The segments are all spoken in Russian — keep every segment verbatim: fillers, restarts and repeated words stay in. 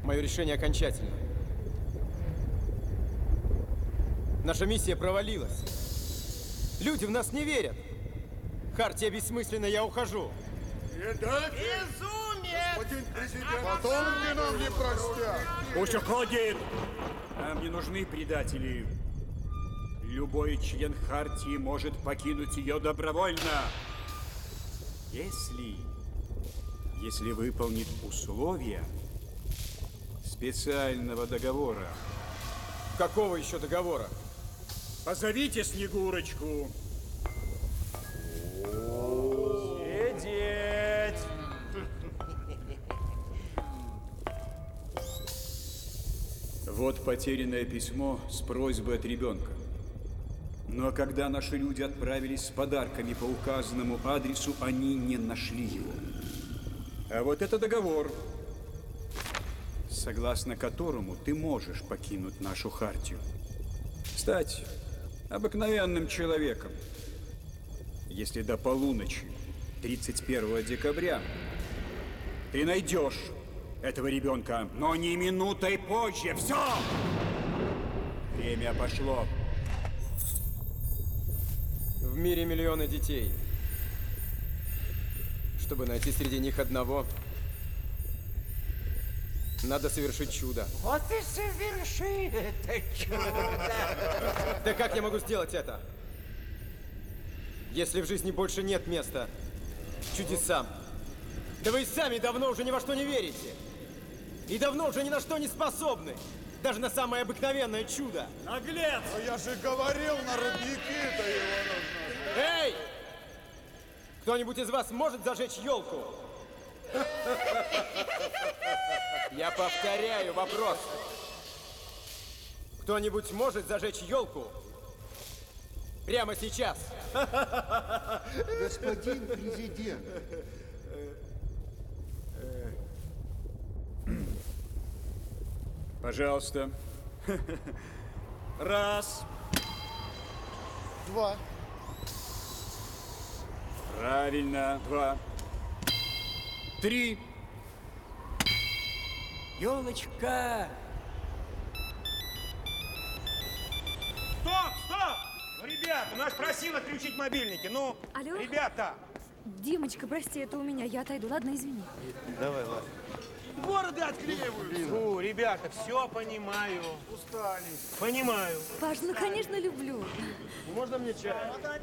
Мое решение окончательно. Наша миссия провалилась. Люди в нас не верят. Хартия бессмысленна, я ухожу. Итак, Безумец! господин президент, потомки нам не простят. Пусть уходит! Нам не нужны предатели. Любой член Хартии может покинуть ее добровольно. Если... Если выполнит условия специального договора. Какого еще договора? Позовите Снегурочку. Сидеть! Вот потерянное письмо с просьбой от ребенка. Но когда наши люди отправились с подарками по указанному адресу, они не нашли его. А вот это договор, согласно которому ты можешь покинуть нашу Хартию. Стать обыкновенным человеком. Если до полуночи тридцать первого декабря ты найдешь этого ребенка, но не минутой позже. Все! Время пошло. В мире миллионы детей. Чтобы найти среди них одного, надо совершить чудо. Вот и соверши это чудо! Да как я могу сделать это? Если в жизни больше нет места чудесам. Да вы и сами давно уже ни во что не верите. И давно уже ни на что не способны. Даже на самое обыкновенное чудо. Наглец! А я же говорил, на рудники-то его нужно. Эй! Кто-нибудь из вас может зажечь елку? Я повторяю вопрос. Кто-нибудь может зажечь елку? Прямо сейчас. Господин президент. Пожалуйста. Раз. Два. Правильно. Два. Три. Елочка! Стоп, стоп! Ну, ребята, нас просил отключить мобильники. Ну, Алло? ребята! Димочка, прости, это у меня. Я отойду. Ладно, извини. Давай, ладно. Бороды отклеивают. Фу, ребята, все понимаю. Устали. Понимаю. Паш, ну, конечно, люблю. Можно мне чай?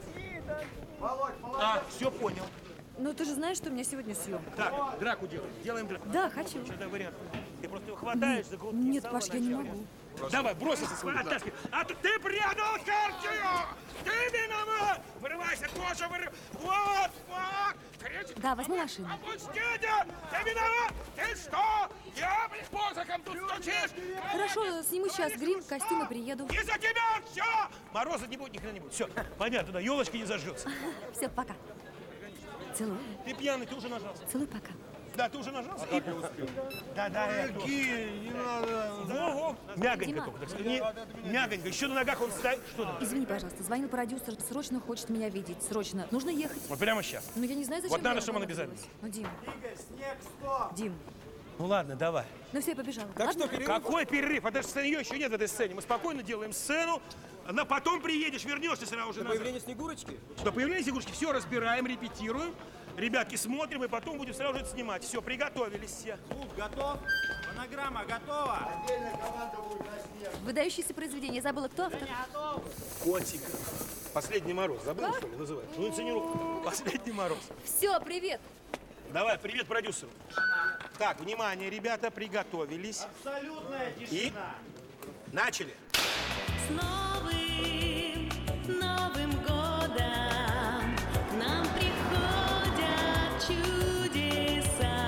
А, все понял. Но ты же знаешь, что у меня сегодня съемка. Так, драку делаем. Делаем драку. Да, хочу. Что-то вариант. Ты просто его хватаешь за грудки. Нет, с самого Паш, я не начала. могу. Давай, бросайся, оттаскивай. А ты, ты предал Хартию! Ты виноват! Вырывайся, тоже вырывайся! Вот, вот! Третий- Да, возьми машину. Опустите! Ты виноват! Ты что? Я, блин, посохом тут стучишь! Хорошо, сниму сейчас грим, костюм и приеду. Из-за тебя все! Мороза не будет, ни хрена не будет. Все, понятно, да, елочка не зажжется. Все, пока. Целую. Ты пьяный, ты уже нажался. Целуй, пока. Да, ты уже нажался? А как я успел? Да, да, я Какие? Не надо. Во-во. Мягонько Дима. только, так сказать. Не, мягонько. Еще на ногах он стоит. Что там? Извини, пожалуйста, звонил продюсер, срочно хочет меня видеть. Срочно. Нужно ехать. Вот прямо сейчас. Ну, я не знаю, зачем Вот надо, я чтобы он понадобилась. Ну, Дим. Дим. Ну ладно, давай. Ну, все, я побежала. Так Ладно? что, перерыв? Какой перерыв? А даже ее еще нет в этой сцене. Мы спокойно делаем сцену, на потом приедешь, вернешься сразу же До назад. появления Снегурочки? До появления Снегурочки все разбираем, репетируем. Ребятки, смотрим, и потом будем сразу же это снимать. Все, приготовились все. Готов? Фонограмма готова? Выдающееся произведение. Забыла, кто автор? Котик. Последний мороз. Забыл, что ли, называется? Ну, инсценировка. Последний мороз. Все, привет. Давай, привет продюсеру. Так, внимание, ребята, приготовились. Абсолютная И начали. С новым Новым годом к нам приходят чудеса.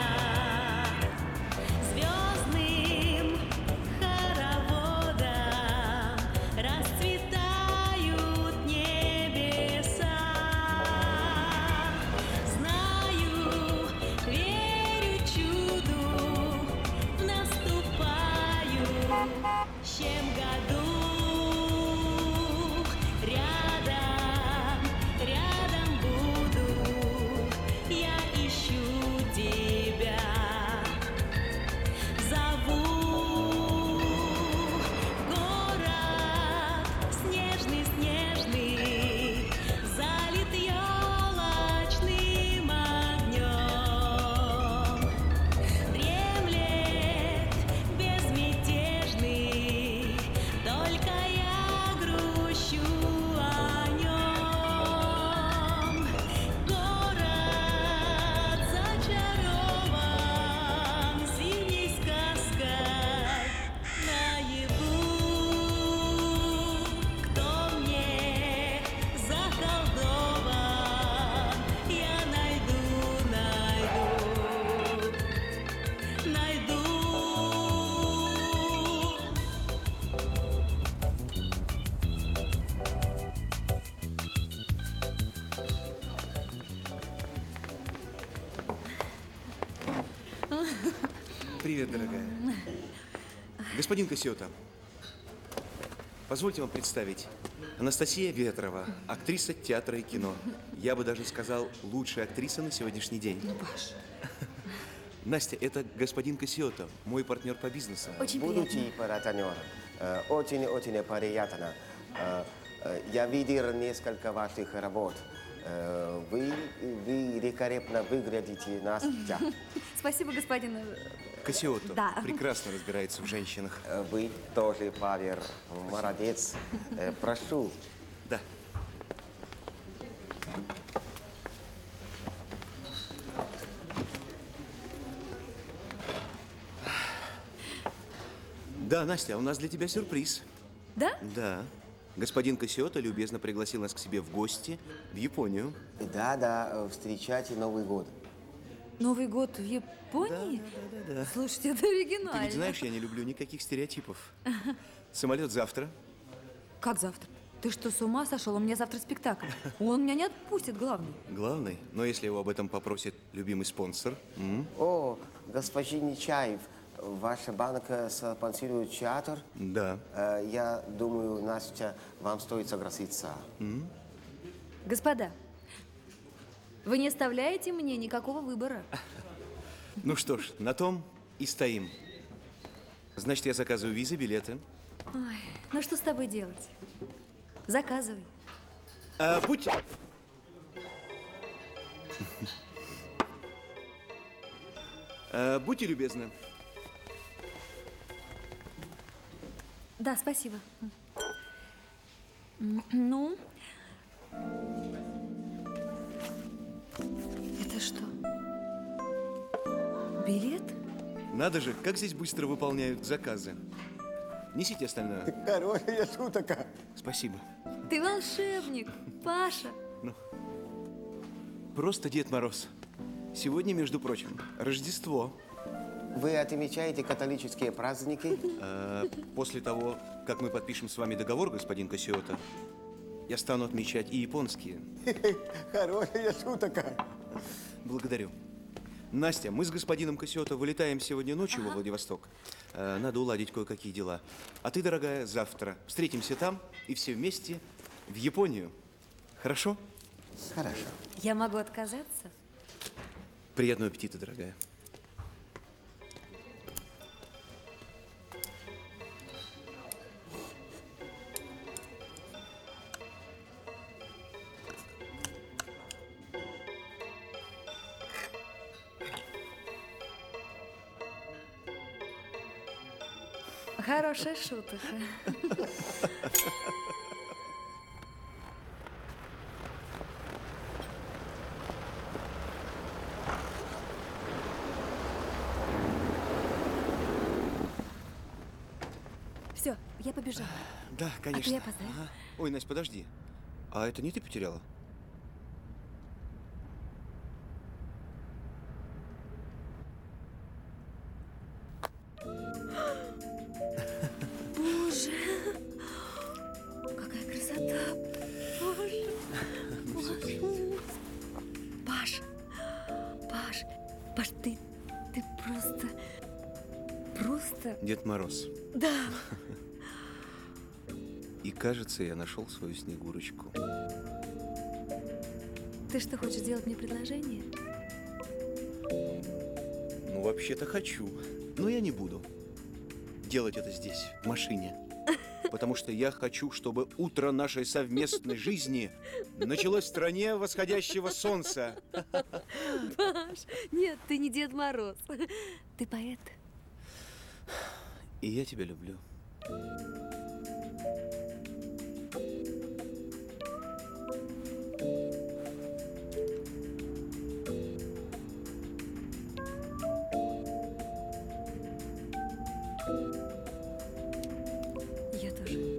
Звездным хороводом расцветают небеса. Знаю, верю чуду в наступающем году. Привет, дорогая. Господин Кассиота, позвольте вам представить. Анастасия Ветрова, актриса театра и кино. Я бы даже сказал, лучшая актриса на сегодняшний день. Ну, Паш, Настя, это господин Кассиота, мой партнер по бизнесу. очень приятно. Будучи партнером, э, очень-очень приятно. Э, э, Я видел несколько ваших работ. Э, Вы, вы великолепно выглядите, Настя. Спасибо, господин. э, Кассиота Да. прекрасно разбирается в женщинах. Э, Вы тоже, Павел, молодец. Э, Прошу. Да. Да, Настя, у нас для тебя сюрприз. Да? Да. Господин Кассиота любезно пригласил нас к себе в гости в Японию. Да-да, встречайте Новый год. Новый год в Японии? Да, да, да. Слушайте, это Ты оригинально. ведь знаешь, я не люблю никаких стереотипов. Самолет завтра. Как завтра? Ты что, с ума сошел? У меня завтра спектакль. Он меня не отпустит, главный. Главный, но если его об этом попросит любимый спонсор. м? О, господин Нечаев, ваша банка спонсирует театр? Да. Э, Я думаю, Настя, вам стоит согласиться. Господа, вы не оставляете мне никакого выбора. Ну что ж, на том и стоим. Значит, я заказываю визы, билеты. Ой, ну что с тобой делать? Заказывай. А, будьте... А, будьте любезны. Да, спасибо. М, Ну? Это что? Билет? Надо же, как здесь быстро выполняют заказы. Несите остальное. Хорошая шутка. Спасибо. Ты волшебник, Паша. Ну, просто Дед Мороз. Сегодня, между прочим, Рождество. Вы отмечаете католические праздники? А, после того, как мы подпишем с вами договор, господин Кассиота, я стану отмечать и японские. Хорошая шутка. Благодарю. Настя, мы с господином Кассиота вылетаем сегодня ночью во Владивосток. А, надо уладить кое-какие дела. А ты, дорогая, завтра встретимся там и все вместе в Японию. Хорошо? Хорошо. Я могу отказаться? Приятного аппетита, дорогая. Хорошая шутка. Все, я побежала. Да, конечно. я опоздаю? Ага. Ой, Настя, подожди. А это не ты потеряла? Боже, какая красота! Боже, Боже. Паш, Паш, Паш, ты, ты просто, просто, Дед Мороз. да. И кажется, я нашел свою Снегурочку. Ты что, хочешь сделать мне предложение? Ну, вообще-то хочу. Но я не буду делать это здесь, в машине. Потому что я хочу, чтобы утро нашей совместной жизни началось в стране восходящего солнца. Паш, нет, ты не Дед Мороз. Ты поэт. И я тебя люблю. Я тоже.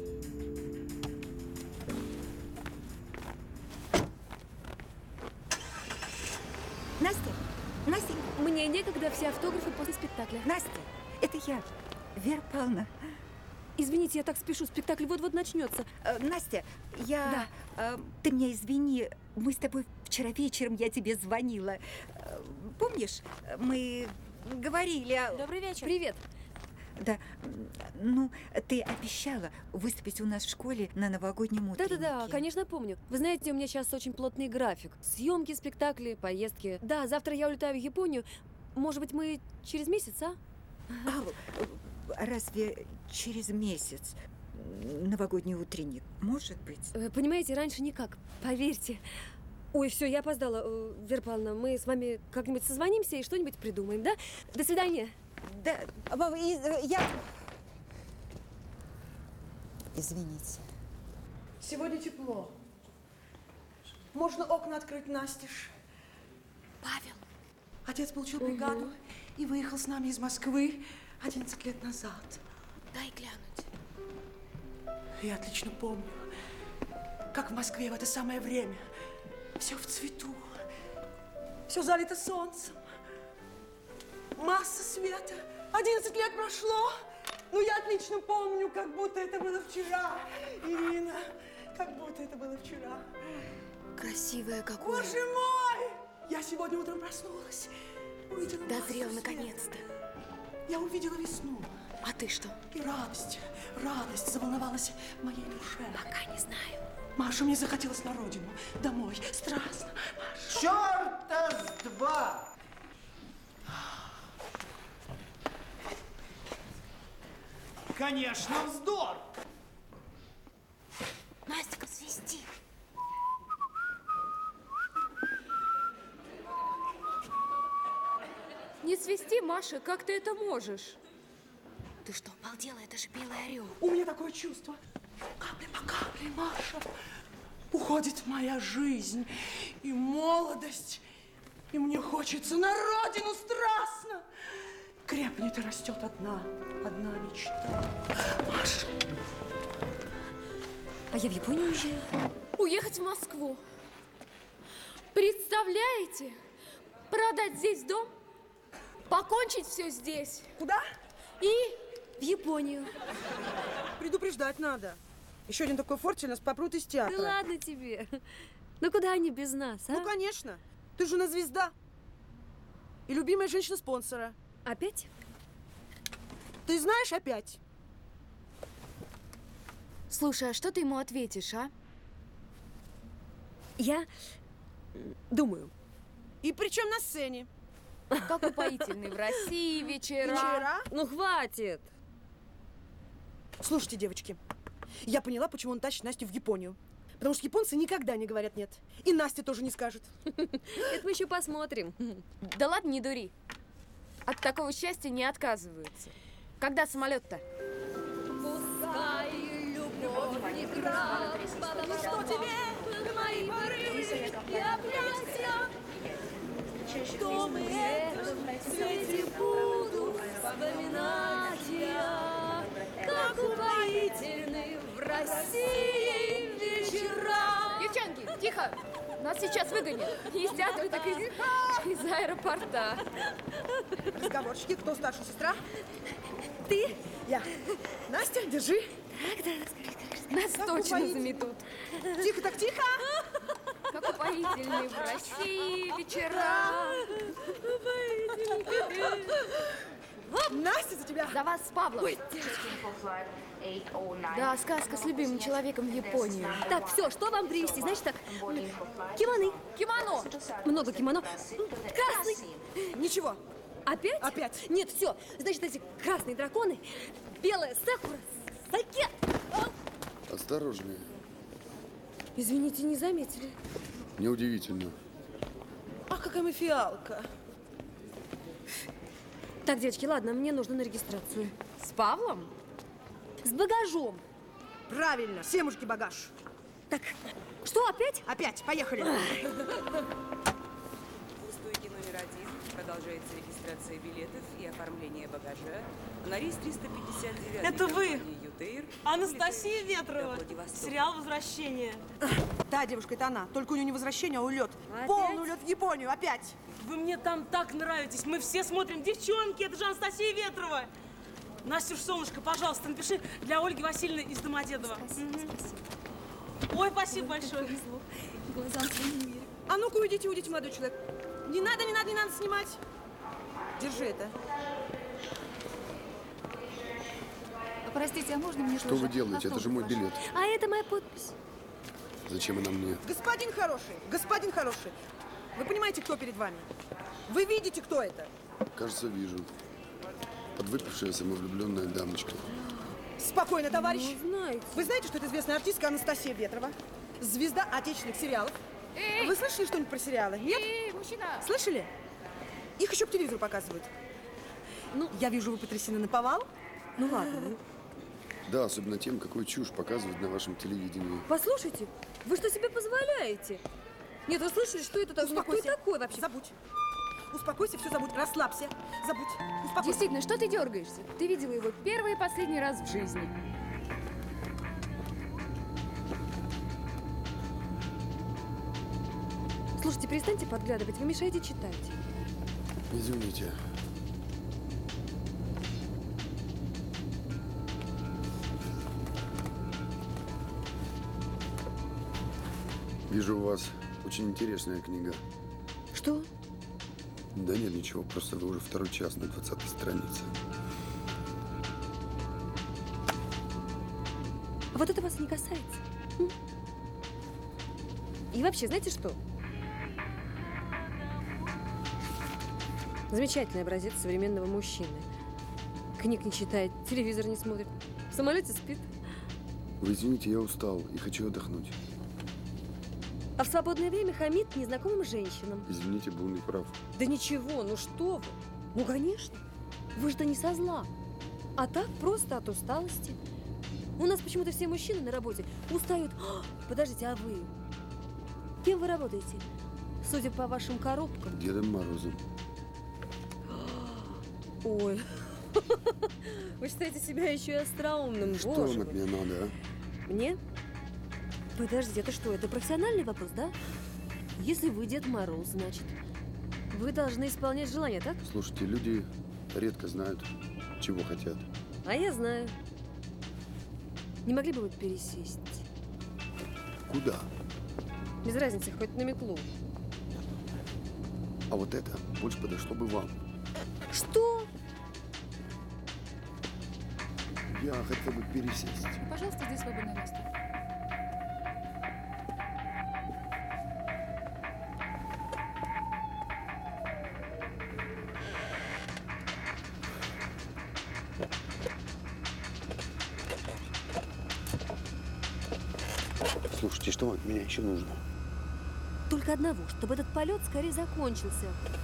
Настя, Настя, Мне некогда, все автографы после спектакля. Настя, это я, Вера Павловна. Извините, я так спешу, спектакль вот-вот начнется. Э, Настя, я... э, ты меня извини, мы с тобой вчера вечером, я тебе звонила. Э, помнишь, мы говорили о... Добрый вечер. Привет. Да, ну, ты обещала выступить у нас в школе на новогоднем утреннике. Да-да-да, конечно, помню. Вы знаете, у меня сейчас очень плотный график. Съемки, спектакли, поездки. Да, завтра я улетаю в Японию. Может быть, мы через месяц, а? А разве через месяц новогодний утренник может быть? Понимаете, раньше никак, поверьте. Ой, все, я опоздала. Вера Павловна, мы с вами как-нибудь созвонимся и что-нибудь придумаем, да? До свидания. Да, я... Извините. Сегодня тепло. Можно окна открыть настежь. Павел. Отец получил бригаду угу. и выехал с нами из Москвы одиннадцать лет назад. Дай глянуть. Я отлично помню, как в Москве в это самое время все в цвету, все залито солнцем, масса света. одиннадцать лет прошло, но я отлично помню, как будто это было вчера. Ирина, как будто это было вчера. Красивая какое. Боже мой! Я сегодня утром проснулась, увидела Дозрел наконец-то. Я увидела весну. А ты что? И радость, радость заволновалась в моей душе. Пока не знаю. Маша, мне захотелось на родину, домой, страстно. Маша. Чёрта с два! Конечно, вздор! Настя, свисти. Не свисти, Маша, как ты это можешь? Ты что, обалдела? Это же белый орел. У меня такое чувство. Капля по капле, Маша, уходит моя жизнь и молодость. И мне хочется на родину страстно. Крепнет и растет одна, одна мечта. Маша. А я в Японию уезжаю. Уехать в Москву. Представляете? Продать здесь дом, покончить все здесь. Куда? И в Японию. Предупреждать надо. Еще один такой фортель нас попрут из театра. Да ладно тебе. Ну куда они без нас, а? Ну, конечно. Ты же на звезда. И любимая женщина спонсора. Опять? Ты знаешь, опять. Слушай, а что ты ему ответишь, а? Я думаю. И причем на сцене. Как упоительный в России вечера. Вечера? Ну хватит. Слушайте, девочки, я поняла, почему он тащит Настю в Японию. Потому что японцы никогда не говорят «нет». И Настя тоже не скажет. Это мы еще посмотрим. Да ладно, не дури. От такого счастья не отказываются. Когда самолет-то? Пускай любовь не крах, потому что тебе мои порывы и объятия, что мы это в свете буду вспоминать я, как упоительны в России вечера. Девчонки, тихо! Нас сейчас выгонят. Не из театра, так из, из аэропорта. Разговорчики, кто старшая сестра? Ты? Я. Настя, держи. Так, да, расскажи, расскажи. Нас Как точно упоительно. заметут. Тихо, так тихо. Как упоительны в России вечера. Настя, за тебя. За вас с Павлом. Ой, да, сказка с любимым человеком в Японию. Так, все, что вам привезти? Значит так, кимоны. Кимоно. Много кимоно. Красный. Ничего. Опять? Опять. Нет, все. Значит, эти красные драконы, белая сакура, саке. Осторожнее. Извините, не заметили. Неудивительно. Ах, какая мы фиалка. Так, девочки, ладно, мне нужно на регистрацию. С Павлом? С багажом. Правильно, все мужики багаж. Так, что опять? Опять, поехали. У стойки номер один продолжается регистрация билетов и оформление багажа на рейс триста пятьдесят девять. Это вы? Ютейр, Анастасия Ветрова. Сериал «Возвращение». Да, девушка, это она. Только у нее не возвращение, а улет. Опять? Полный улет в Японию, опять. Вы мне там так нравитесь. Мы все смотрим. Девчонки, это же Анастасия Ветрова. Настюш, солнышко, пожалуйста, напиши для Ольги Васильевны из Домодедово. Спасибо, Угу. спасибо. Ой, спасибо большое. Глазам своим не верю. А ну-ка, уйдите, уйдите, молодой человек. Не надо, не надо, не надо снимать. Держи это. Простите, а можно мне Что тоже вы делаете? Это же мой билет. А это моя подпись. Зачем она мне? Господин хороший, господин хороший, вы понимаете, кто перед вами? Вы видите, кто это? Кажется, вижу. Подвыпившая самовлюбленная дамочка. Спокойно, товарищ. Ну, знаете. Вы знаете, что это известная артистка Анастасия Ветрова? Звезда отечественных сериалов. Эй! Вы слышали что-нибудь про сериалы? Нет? Эй, мужчина! Слышали? Их еще по телевизору показывают. Ну, я вижу, вы потрясены наповал. Ну ладно. Ну. Да, особенно тем, какую чушь показывают на вашем телевидении. Послушайте, вы что себе позволяете? Нет, вы слышали, что это такое? Кто такой вообще? Забудь. Успокойся, все забудь, расслабься. Забудь. Успокойся. Действительно, что ты дергаешься? Ты видела его первый и последний раз в жизни. Слушайте, перестаньте подглядывать, вы мешаете читать. Извините. Вижу, у вас очень интересная книга. Что? Да нет, ничего, просто вы уже второй час на двадцатой странице. А вот это вас не касается. М? И вообще, знаете что? Замечательный образец современного мужчины. Книг не читает, телевизор не смотрит, в самолете спит. Вы извините, я устал и хочу отдохнуть. А в свободное время хамит незнакомым женщинам. Извините, был неправ. Да ничего, ну что вы? Ну, конечно. Вы же-то не со зла. А так просто от усталости. У нас почему-то все мужчины на работе устают. О, подождите, а вы? Кем вы работаете? Судя по вашим коробкам. Дедом Морозом. Ой. Вы считаете себя еще и остроумным. Что Боже вам от мой. меня надо, а? Мне? Подождите, это что, это профессиональный вопрос, да? Если вы Дед Мороз, значит, вы должны исполнять желания, так? Слушайте, люди редко знают, чего хотят. А я знаю. Не могли бы вы пересесть? Куда? Без разницы, хоть на метлу. А вот это больше подошло бы вам. Что? Я хотел бы пересесть. Пожалуйста, здесь свободное место. Слушайте, что вам от меня еще нужно? Только одного, чтобы этот полет скорее закончился.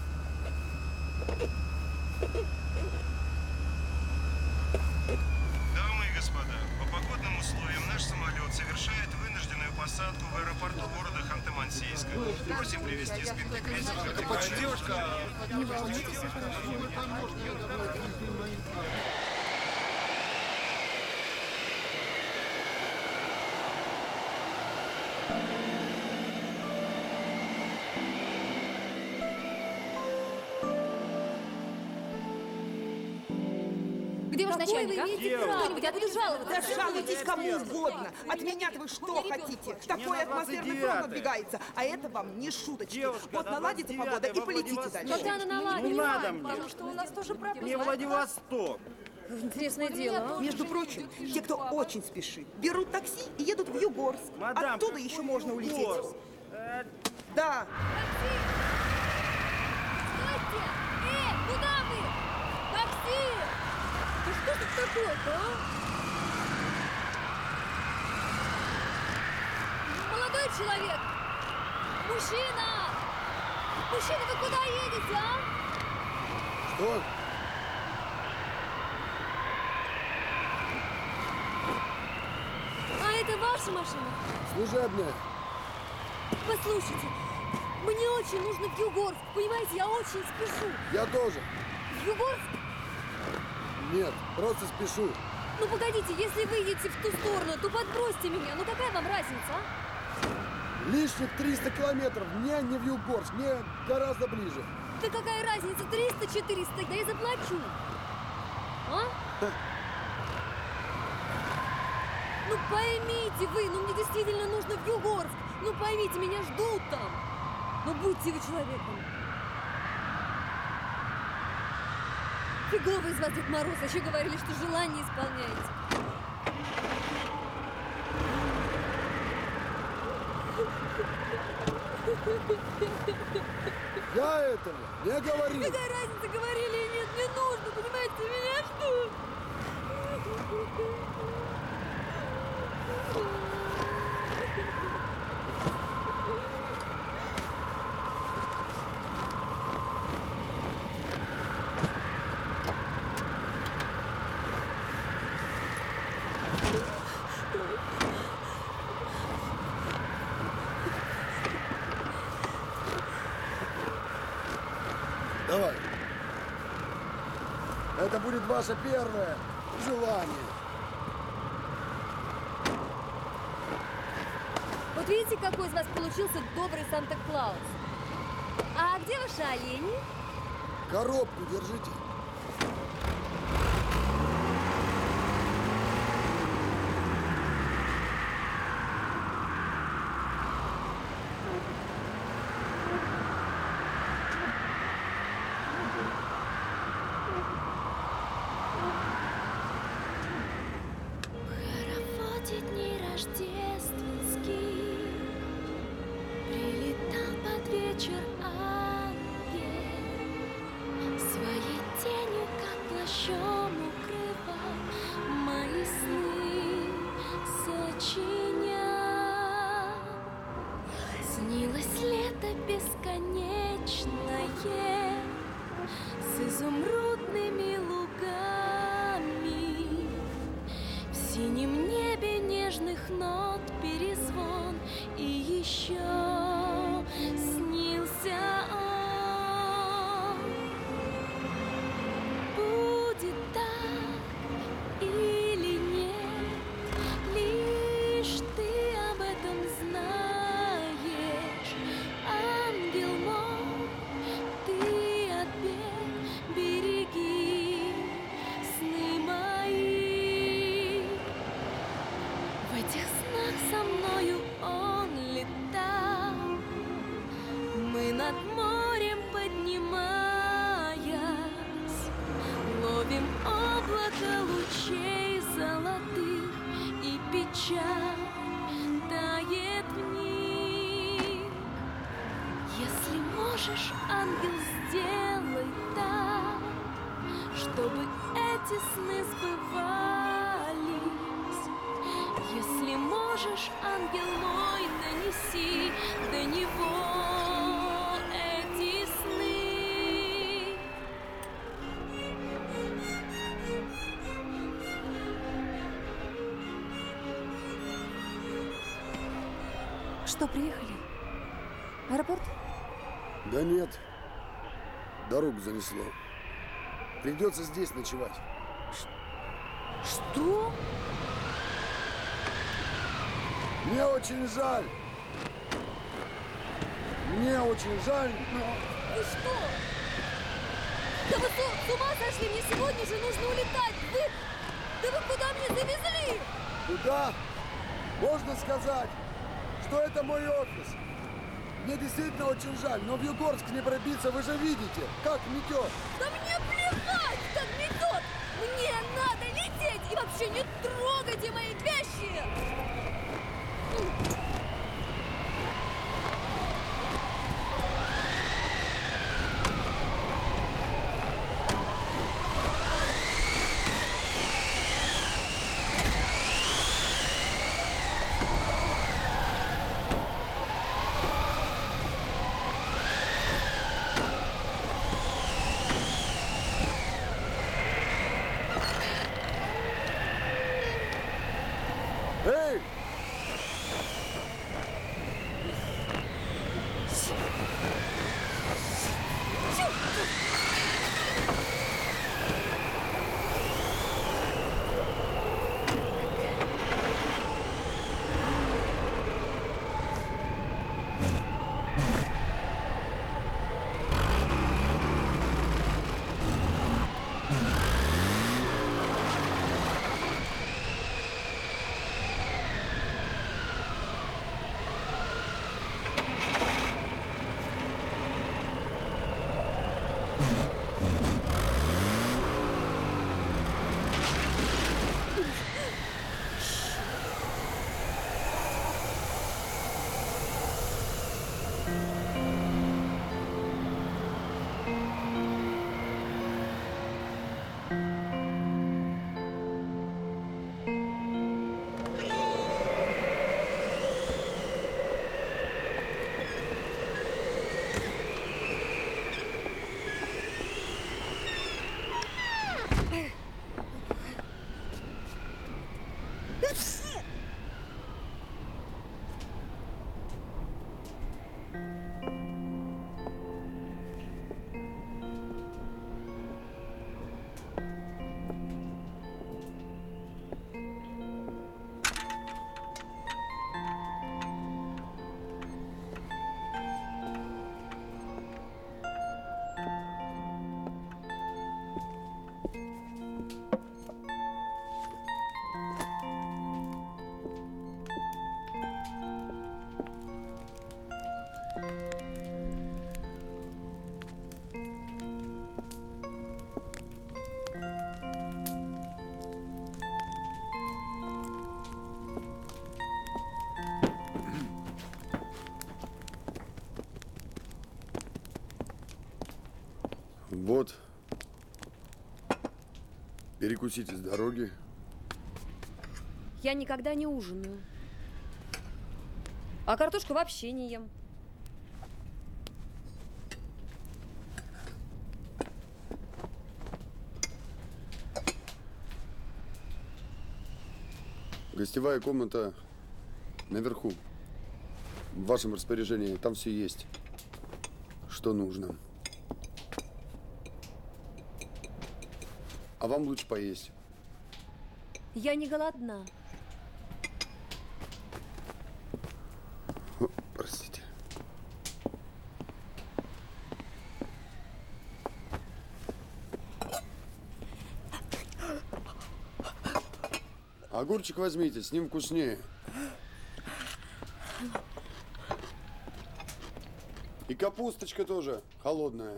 Дамы и господа, по погодным условиям наш самолет совершает вынужденную посадку в аэропорту города Ханты-Мансийска. Просим привезти спинки кресел. Это почти девушка. Не волнуйтесь, все хорошо. Где ваш Какое начальник, вы а? имеете право? Кто-нибудь, я буду жаловаться. Да жалуйтесь кому угодно. От меня-то вы что хотите? Такой атмосферный фронт надвигается. А это вам не шуточки. Девушка, Вот на наладится погода и полетите дальше. Когда она наладится? Не надо мне. Потому что у нас тоже проблемы. Не Владивосток. Интересное дело. а? Между прочим, те, кто очень спешит, берут такси и едут в Югорск. Мадам, Оттуда еще можно улететь. Югорск. Да. Стойте! Эй, куда вы? Такси! Да что тут такое-то, а? Молодой человек! Мужчина! Мужчина, вы куда едете, а? Что? А это ваша машина? Служебная. Послушайте, мне очень нужно в Югорск, понимаете, я очень спешу. Я тоже. В Югорск? Нет, просто спешу. Ну погодите, если вы едете в ту сторону, то подбросьте меня. Ну какая вам разница, а? Лишних триста километров. Мне не в Югорск, мне гораздо ближе. Да какая разница, триста-четыреста, да я заплачу. А? Ну поймите вы, ну мне действительно нужно в Югорск. Ну поймите, меня ждут там. Ну будьте вы человеком. Фиговый из вас Дед Мороз, еще говорили, что желание исполняете. Я этого не говорил. Какая разница, говорили или нет, мне нужно, понимаете, меня ждут. Давай. Это будет ваше первое желание. Вот видите, какой из вас получился добрый Санта-Клаус? А где ваши олени? Коробку держите. хороводе дни рождественские прилетал под вечер ангел, своей тенью, как плащом, укрывал мои сны, сочинял. Снилось лето бесконечное с изумрудными лугами, в синем небе нежных нот перезвон, и еще снился он. Будет так или нет, лишь ты об этом знаешь, ангел мой, ты от бед береги сны мои. В этих снах со мною он летал, мы над морем поднимаясь, ловим облако лучей золотых, и печаль тает в них. Если можешь, ангел, сделай так, чтобы эти сны сбывались. Если можешь, ангел мой, донеси до него эти сны. Что, приехали? Аэропорт? Да нет. Дорогу занесло. Придется здесь ночевать. Что? Мне очень жаль. Мне очень жаль, но... Вы что? Да вы с, с ума сошли? Мне сегодня же нужно улетать. Вы... Да вы куда меня завезли? Куда? Можно сказать, что это мой офис. Мне действительно очень жаль, но в Югорск не пробиться, вы же видите, как метет. Да мне плевать, как метет! Мне надо лететь! И вообще не трогайте мои вещи! Эй! Вот. Перекусите с дороги. Я никогда не ужинаю. А картошку вообще не ем. Гостевая комната наверху. В вашем распоряжении. Там все есть, что нужно. А вам лучше поесть. Я не голодна. О, простите. Огурчик возьмите, с ним вкуснее. И капусточка тоже холодная.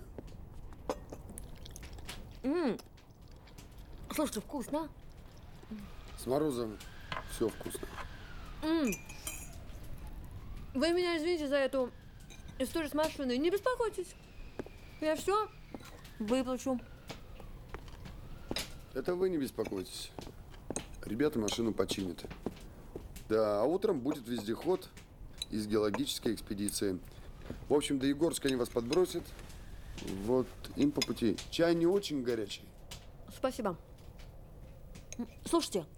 М-м. Слушайте, вкусно. С Морозом все вкусно. М-м. Вы меня извините за эту историю с машиной. Не беспокойтесь. Я все выплачу. Это вы не беспокойтесь. Ребята машину починят. Да, а утром будет вездеход из геологической экспедиции. В общем, до Егорска они вас подбросят. Вот им по пути. Чай не очень горячий. Спасибо. Слушайте.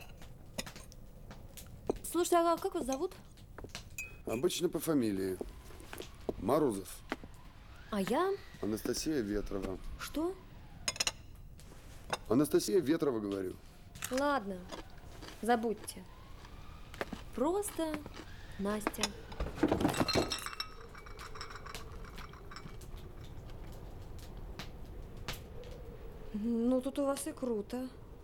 Слушайте, а как вас зовут? Обычно по фамилии. Морозов. А я? Анастасия Ветрова. Что? Анастасия Ветрова, говорю. Ладно, забудьте. Просто Настя. Ну, тут у вас и круто.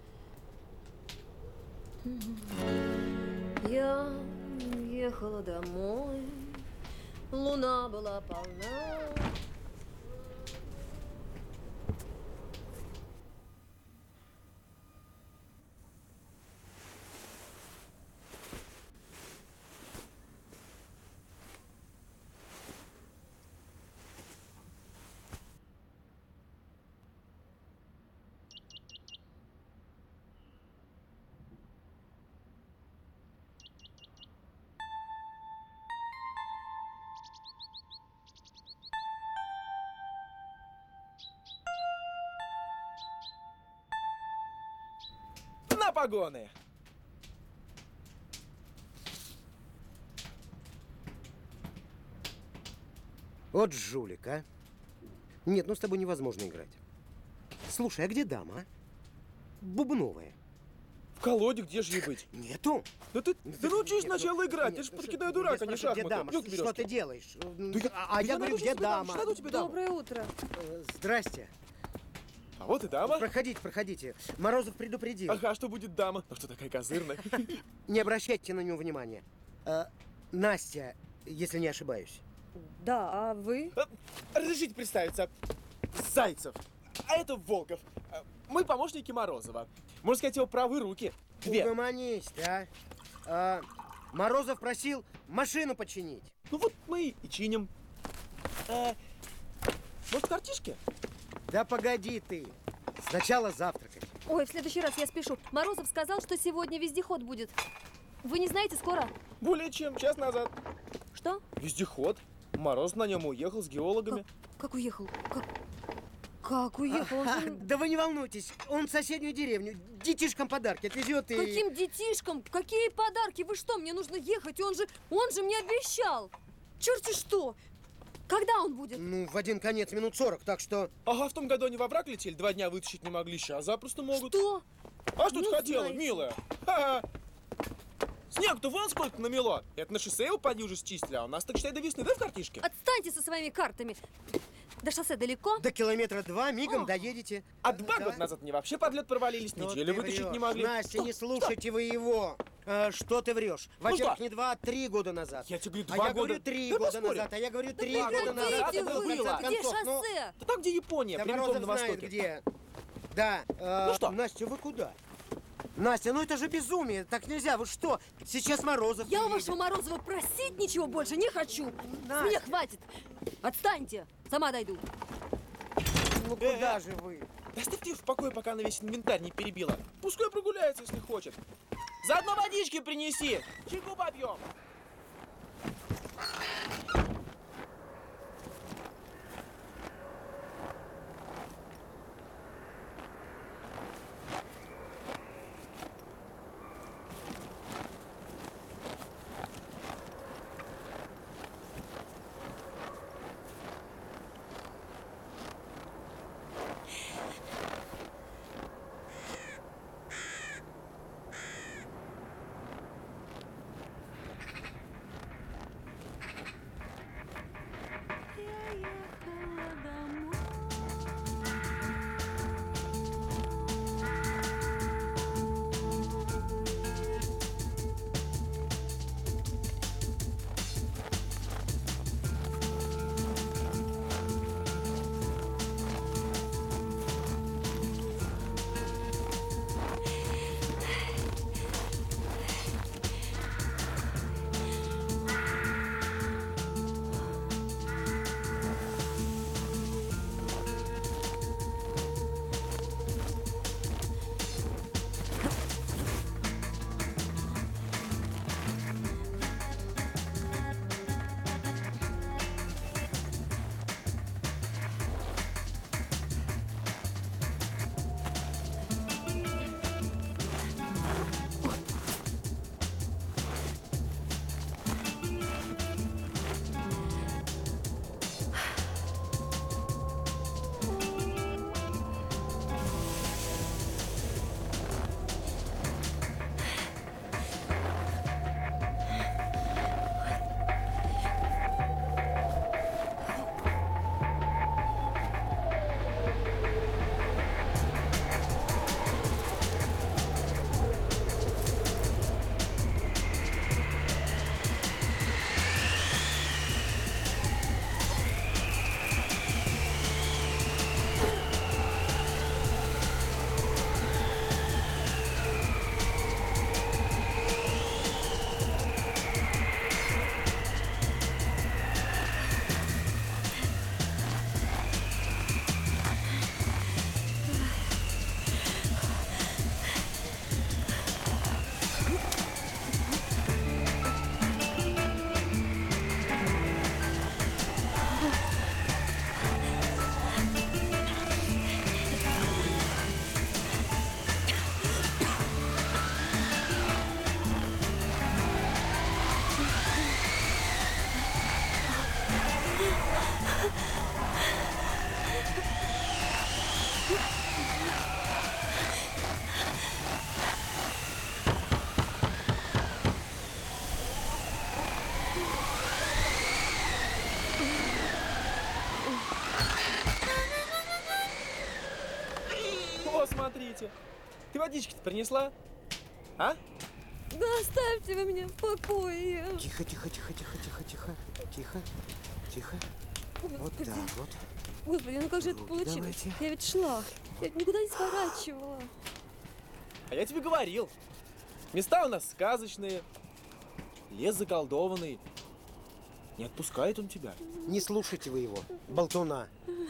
Я ехала домой, луна была полна. На погоны! Вот жулик, а. Нет, ну с тобой невозможно играть. Слушай, а где дама, а? Бубновая. В колоде, где же ей быть? Нету. Да ты, ты научись сначала играть, ты же прикидай дурак, а не шахматы. Где дама? Ёлки Что ты делаешь? Да я- А да я я говорю, найду где себе даму, дама? найду тебе даму. Доброе утро. Здрасте. А вот и дама. Проходите, проходите. Морозов предупредил. Ага, что будет дама? Ну что такая козырная? Не обращайте на него внимания. А, Настя, если не ошибаюсь. Да, а вы? Разрешите представиться. Зайцев. А это Волков. Мы помощники Морозова. Можно сказать, его правые руки. Две. Угомонись, да? А, Морозов просил машину починить. Ну вот мы и чиним. А, может, картишки? Да погоди ты. Сначала завтракать. Ой, в следующий раз я спешу. Морозов сказал, что сегодня вездеход будет. Вы не знаете, скоро? Более чем час назад. Что? Вездеход. Мороз на нем уехал с геологами. Как, как уехал? Как, как уехал? Он А, же- да вы не волнуйтесь, он в соседнюю деревню детишкам подарки отвезет и... Каким детишкам? Какие подарки? Вы что, мне нужно ехать? Он же, он же мне обещал. Черти что! Когда он будет? Ну, в один конец минут сорок, так что... Ага, в том году они во враг летели, два дня вытащить не могли, сейчас запросто могут. Что? А что Ну, ты хотела, знаете. милая? Ха-ха. Снег-то вон сколько намело. Это на шоссе его поди уже счистили, а у нас так считай до весны, да, в картишке? Отстаньте со своими картами. До шоссе далеко? До километра два мигом О. доедете. А два года назад они вообще под лед провалились, Что неделю ты вытащить врешь? не могли. Настя, Что? не слушайте вы его. А, что ты врешь? Ну Во-первых, что? не два, а три года назад. Я тебе А два я года. говорю три Да года поспорим. назад, а я говорю Да три года прекратите назад. это Ну, было. в конце Где концов, ну, шоссе? Да там, где Япония, Да прямиком Морозов на знает востоке. где. Да. э, Ну что? Настя, вы куда? Настя, ну это же безумие. Так нельзя. Вы что? Сейчас Морозов Я у приедет. вашего Морозова просить ничего больше не хочу. С Настя. меня хватит. Отстаньте. Сама дойду. Ну ну Э, куда э. же вы? Да оставьте ее в покое, пока она весь инвентарь не перебила. Пускай прогуляется, если хочет. Заодно водички принеси. Чайку попьем. О, смотрите. Ты водички-то принесла? А? Да оставьте вы меня в покое. Тихо, тихо, тихо, тихо, тихо, тихо, тихо, тихо. Вот Господи. так вот. Господи, ну как же это Руки получилось? давайте. Я ведь шла. Я ведь никуда не сворачивала. А я тебе говорил. Места у нас сказочные. Лес заколдованный. Не отпускает он тебя. Не слушайте вы его, болтуна.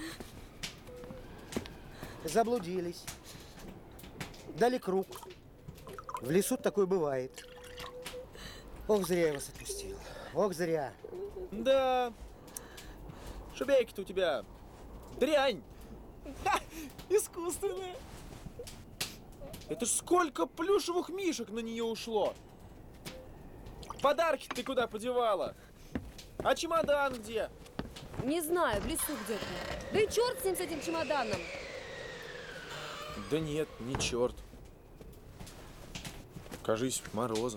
Заблудились. Дали круг. В лесу такое бывает. Ох, зря я вас отпустил. Ох, зря. Да. Шубейка-то у тебя дрянь. Ха, искусственная. Это ж сколько плюшевых мишек на нее ушло. Подарки ты куда подевала? А чемодан где? Не знаю, в лесу где-то. Да и черт с ним, с этим чемоданом. Да нет, не черт. Кажись, Морозов.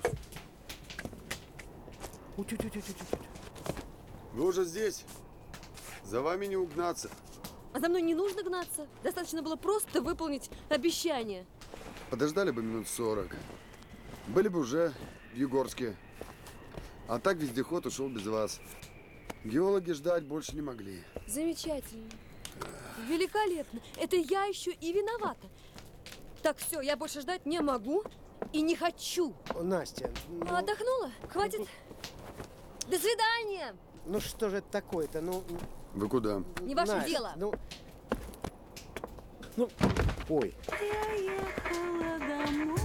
Вы уже здесь? За вами не угнаться. А за мной не нужно гнаться. Достаточно было просто выполнить обещание. Подождали бы минут сорок. Были бы уже в Югорске. А так вездеход ушел без вас. Геологи ждать больше не могли. Замечательно. Великолепно. Это я еще и виновата. Так, все, я больше ждать не могу и не хочу. Настя, ну... Отдохнула? Хватит? До свидания! Ну что же это такое-то? Ну... Вы куда? Не ваше Настя, дело. Ну, Ну, ой. Я ехала домой.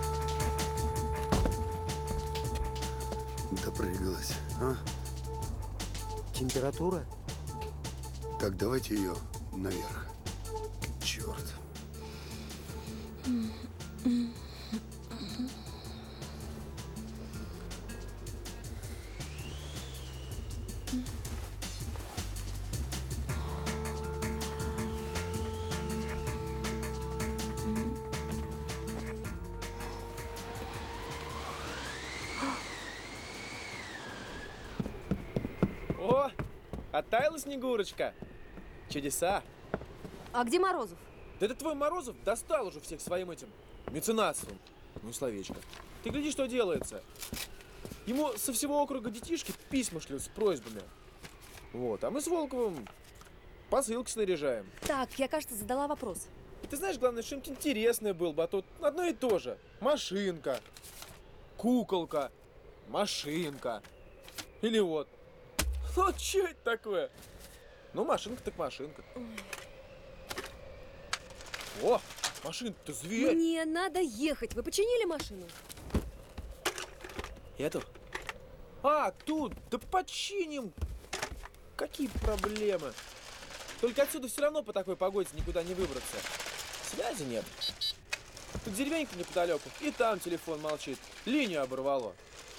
Допрыгалась, а? Температура? Так, давайте ее наверх. Черт. О, оттаяла Снегурочка. Чудеса. А где Морозов? Да это твой Морозов достал уже всех своим этим меценатством. Ну и словечко. Ты гляди, что делается. Ему со всего округа детишки письма шлют с просьбами. Вот, а мы с Волковым посылки снаряжаем. Так, я, кажется, задала вопрос. И ты знаешь, главное, что-нибудь интересное было бы, а тут одно и то же. Машинка, куколка, машинка. Или вот. Ну, что это такое? Ну, машинка так машинка. О, машинка-то зверь. Мне надо ехать. Вы починили машину? Эту? А, тут, да починим. Какие проблемы? Только отсюда все равно по такой погоде никуда не выбраться. Связи нет. Тут деревенька неподалеку, и там телефон молчит. Линию оборвало.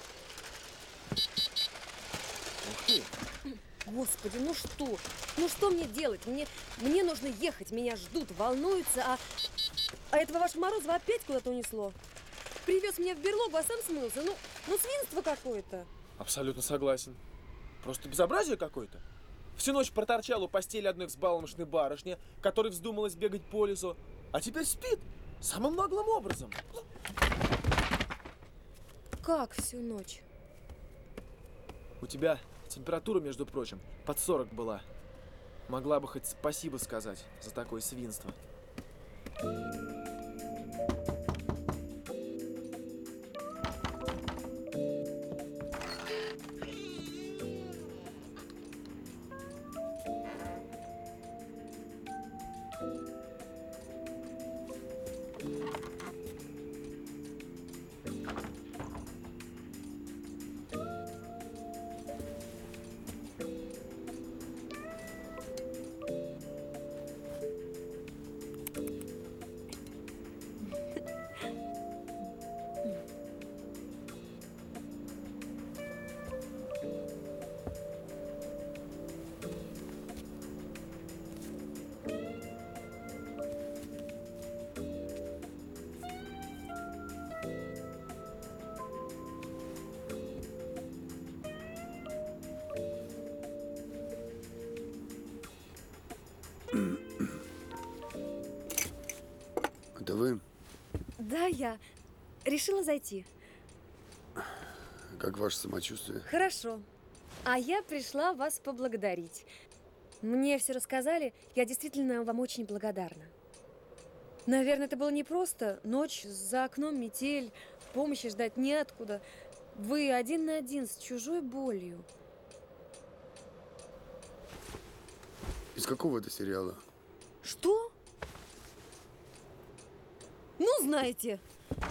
Ух ты. Господи, ну что? Ну что мне делать? Мне, мне нужно ехать, меня ждут, волнуются, а... А этого вашего Морозова опять куда-то унесло. Привез меня в берлогу, а сам смылся. Ну, ну свинство какое-то. Абсолютно согласен. Просто безобразие какое-то. Всю ночь проторчал у постели одной взбалмошной барышни, которой вздумалось бегать по лесу, а теперь спит самым наглым образом. Как всю ночь? У тебя температура, между прочим, под сорок была. Могла бы хоть спасибо сказать за такое свинство. Это вы? Да, я решила зайти. Как ваше самочувствие? Хорошо. А я пришла вас поблагодарить. Мне все рассказали, я действительно вам очень благодарна. Наверное, это было непросто. Ночь, за окном метель, помощи ждать неоткуда. Вы один на один с чужой болью. Из какого это сериала? Что? Ну, знаете.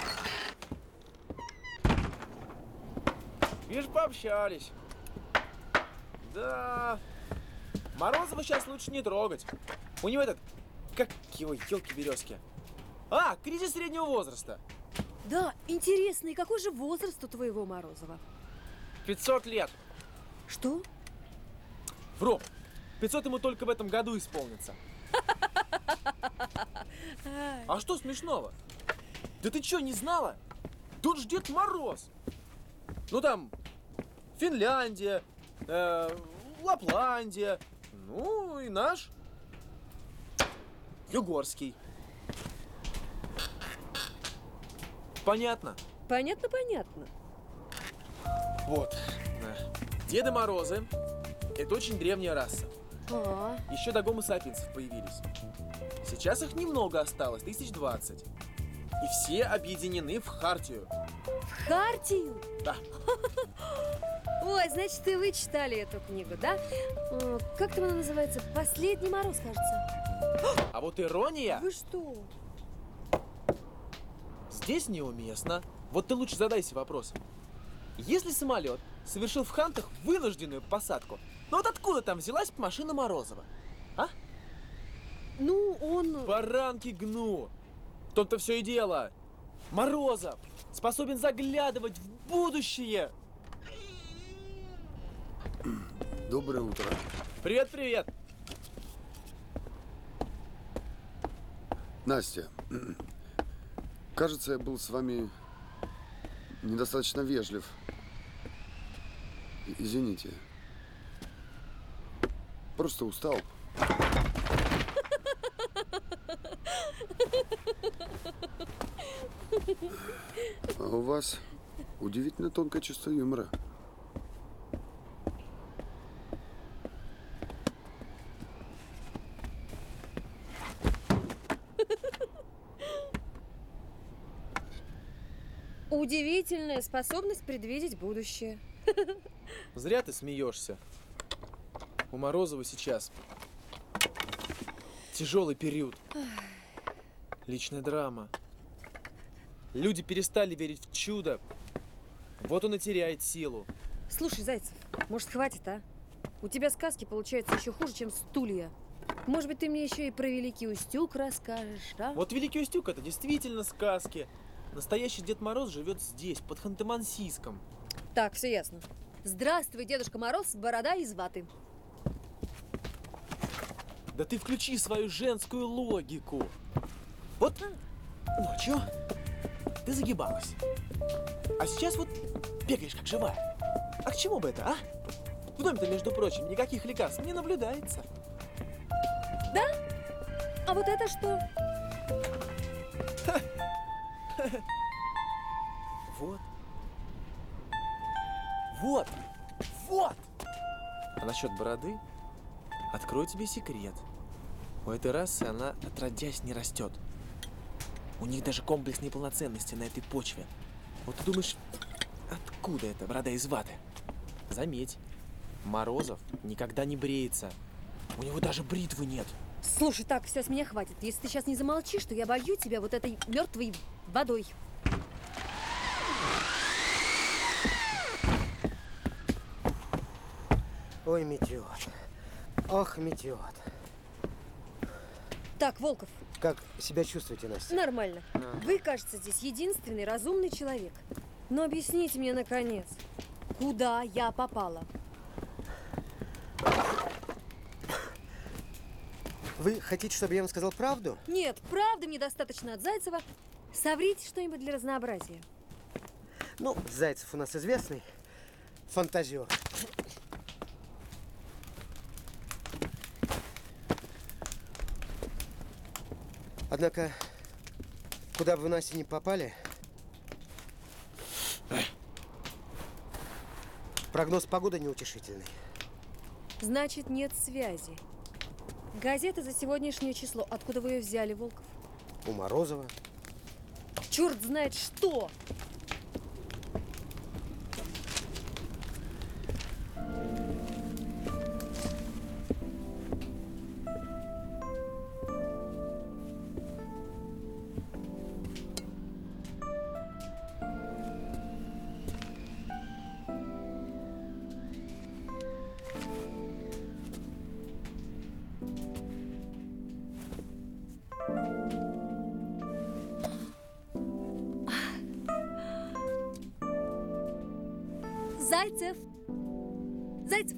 Видишь, пообщались. Да. Морозова сейчас лучше не трогать. У него этот, как его, елки-березки. А, кризис среднего возраста. Да, интересно, и какой же возраст у твоего Морозова? пятьсот лет. Что? Вру. пятьсот ему только в этом году исполнится. А что смешного? Да ты что, не знала? Тут ж Дед Мороз. Ну там Финляндия, э, Лапландия, ну и наш Югорский. Понятно? Понятно, понятно. Вот. Деды Морозы – это очень древняя раса. А. Еще до гомо сапиенсов появились. Сейчас их немного осталось, тысяч двадцать. И все объединены в хартию. В хартию? Да. Ой, значит, и вы читали эту книгу, да? Э, Как там она называется? «Последний мороз», кажется. А вот ирония Вы что? здесь неуместна. Вот ты лучше задайся вопросом. Если самолет совершил в Хантах вынужденную посадку, ну вот откуда там взялась машина Морозова? А? Ну, он... Баранки гну. В том-то все и дело. Морозов способен заглядывать в будущее. Доброе утро. Привет, привет. Настя, кажется, я был с вами недостаточно вежлив. И- Извините. Просто устал. А у вас удивительно тонкое чувство юмора. Удивительная способность предвидеть будущее. Зря ты смеешься. У Морозова сейчас тяжелый период. Личная драма. Люди перестали верить в чудо. Вот он и теряет силу. Слушай, Зайцев, может, хватит, а? У тебя сказки получаются еще хуже, чем стулья. Может быть, ты мне еще и про Великий Устюг расскажешь, а? Вот Великий Устюг — это действительно сказки. Настоящий Дед Мороз живет здесь, под Ханты-Мансийском. Так, все ясно. Здравствуй, Дедушка Мороз, борода из ваты. Да ты включи свою женскую логику. Вот ночью ты загибалась, а сейчас вот бегаешь как живая. А к чему бы это, а? В доме-то, между прочим, никаких лекарств не наблюдается. Да? А вот это что? Вот. Вот. Вот. А насчет бороды, открою тебе секрет. У этой расы она отродясь не растет. У них даже комплекс неполноценности на этой почве. Вот ты думаешь, откуда эта борода из ваты? Заметь, Морозов никогда не бреется. У него даже бритвы нет. Слушай, так, все, с меня хватит. Если ты сейчас не замолчишь, то я бою тебя вот этой мертвой водой. Ой, метеот. Ох, метеот. Так, Волков. Как себя чувствуете, Настя? Нормально. Вы, кажется, здесь единственный разумный человек. Но объясните мне, наконец, куда я попала? Вы хотите, чтобы я вам сказал правду? Нет, правды мне достаточно от Зайцева. Соврите что-нибудь для разнообразия. Ну, Зайцев у нас известный фантазер. Однако, куда бы вы, Настя, не попали, прогноз погоды неутешительный. Значит, нет связи. Газета за сегодняшнее число. Откуда вы ее взяли, Волков? У Морозова. Черт знает что! Зайцев! Зайцев!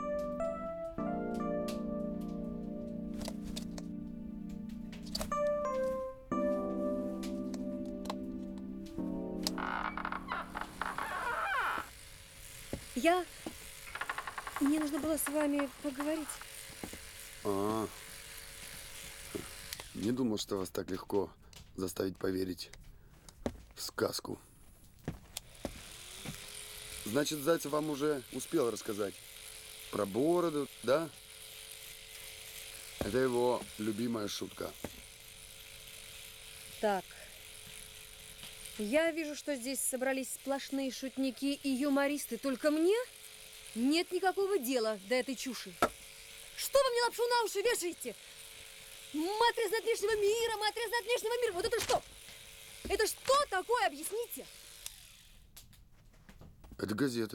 Я... Мне нужно было с вами поговорить. А, не думал, что вас так легко заставить поверить в сказку. Значит, Зайцев вам уже успел рассказать про бороду, да? Это его любимая шутка. Так. Я вижу, что здесь собрались сплошные шутники и юмористы. Только мне Нет никакого дела до этой чуши. Что вы мне лапшу на уши вешаете? Мать от лишнего мира, мать от лишнего мира. Вот это что? Это что такое? Объясните. Это газета.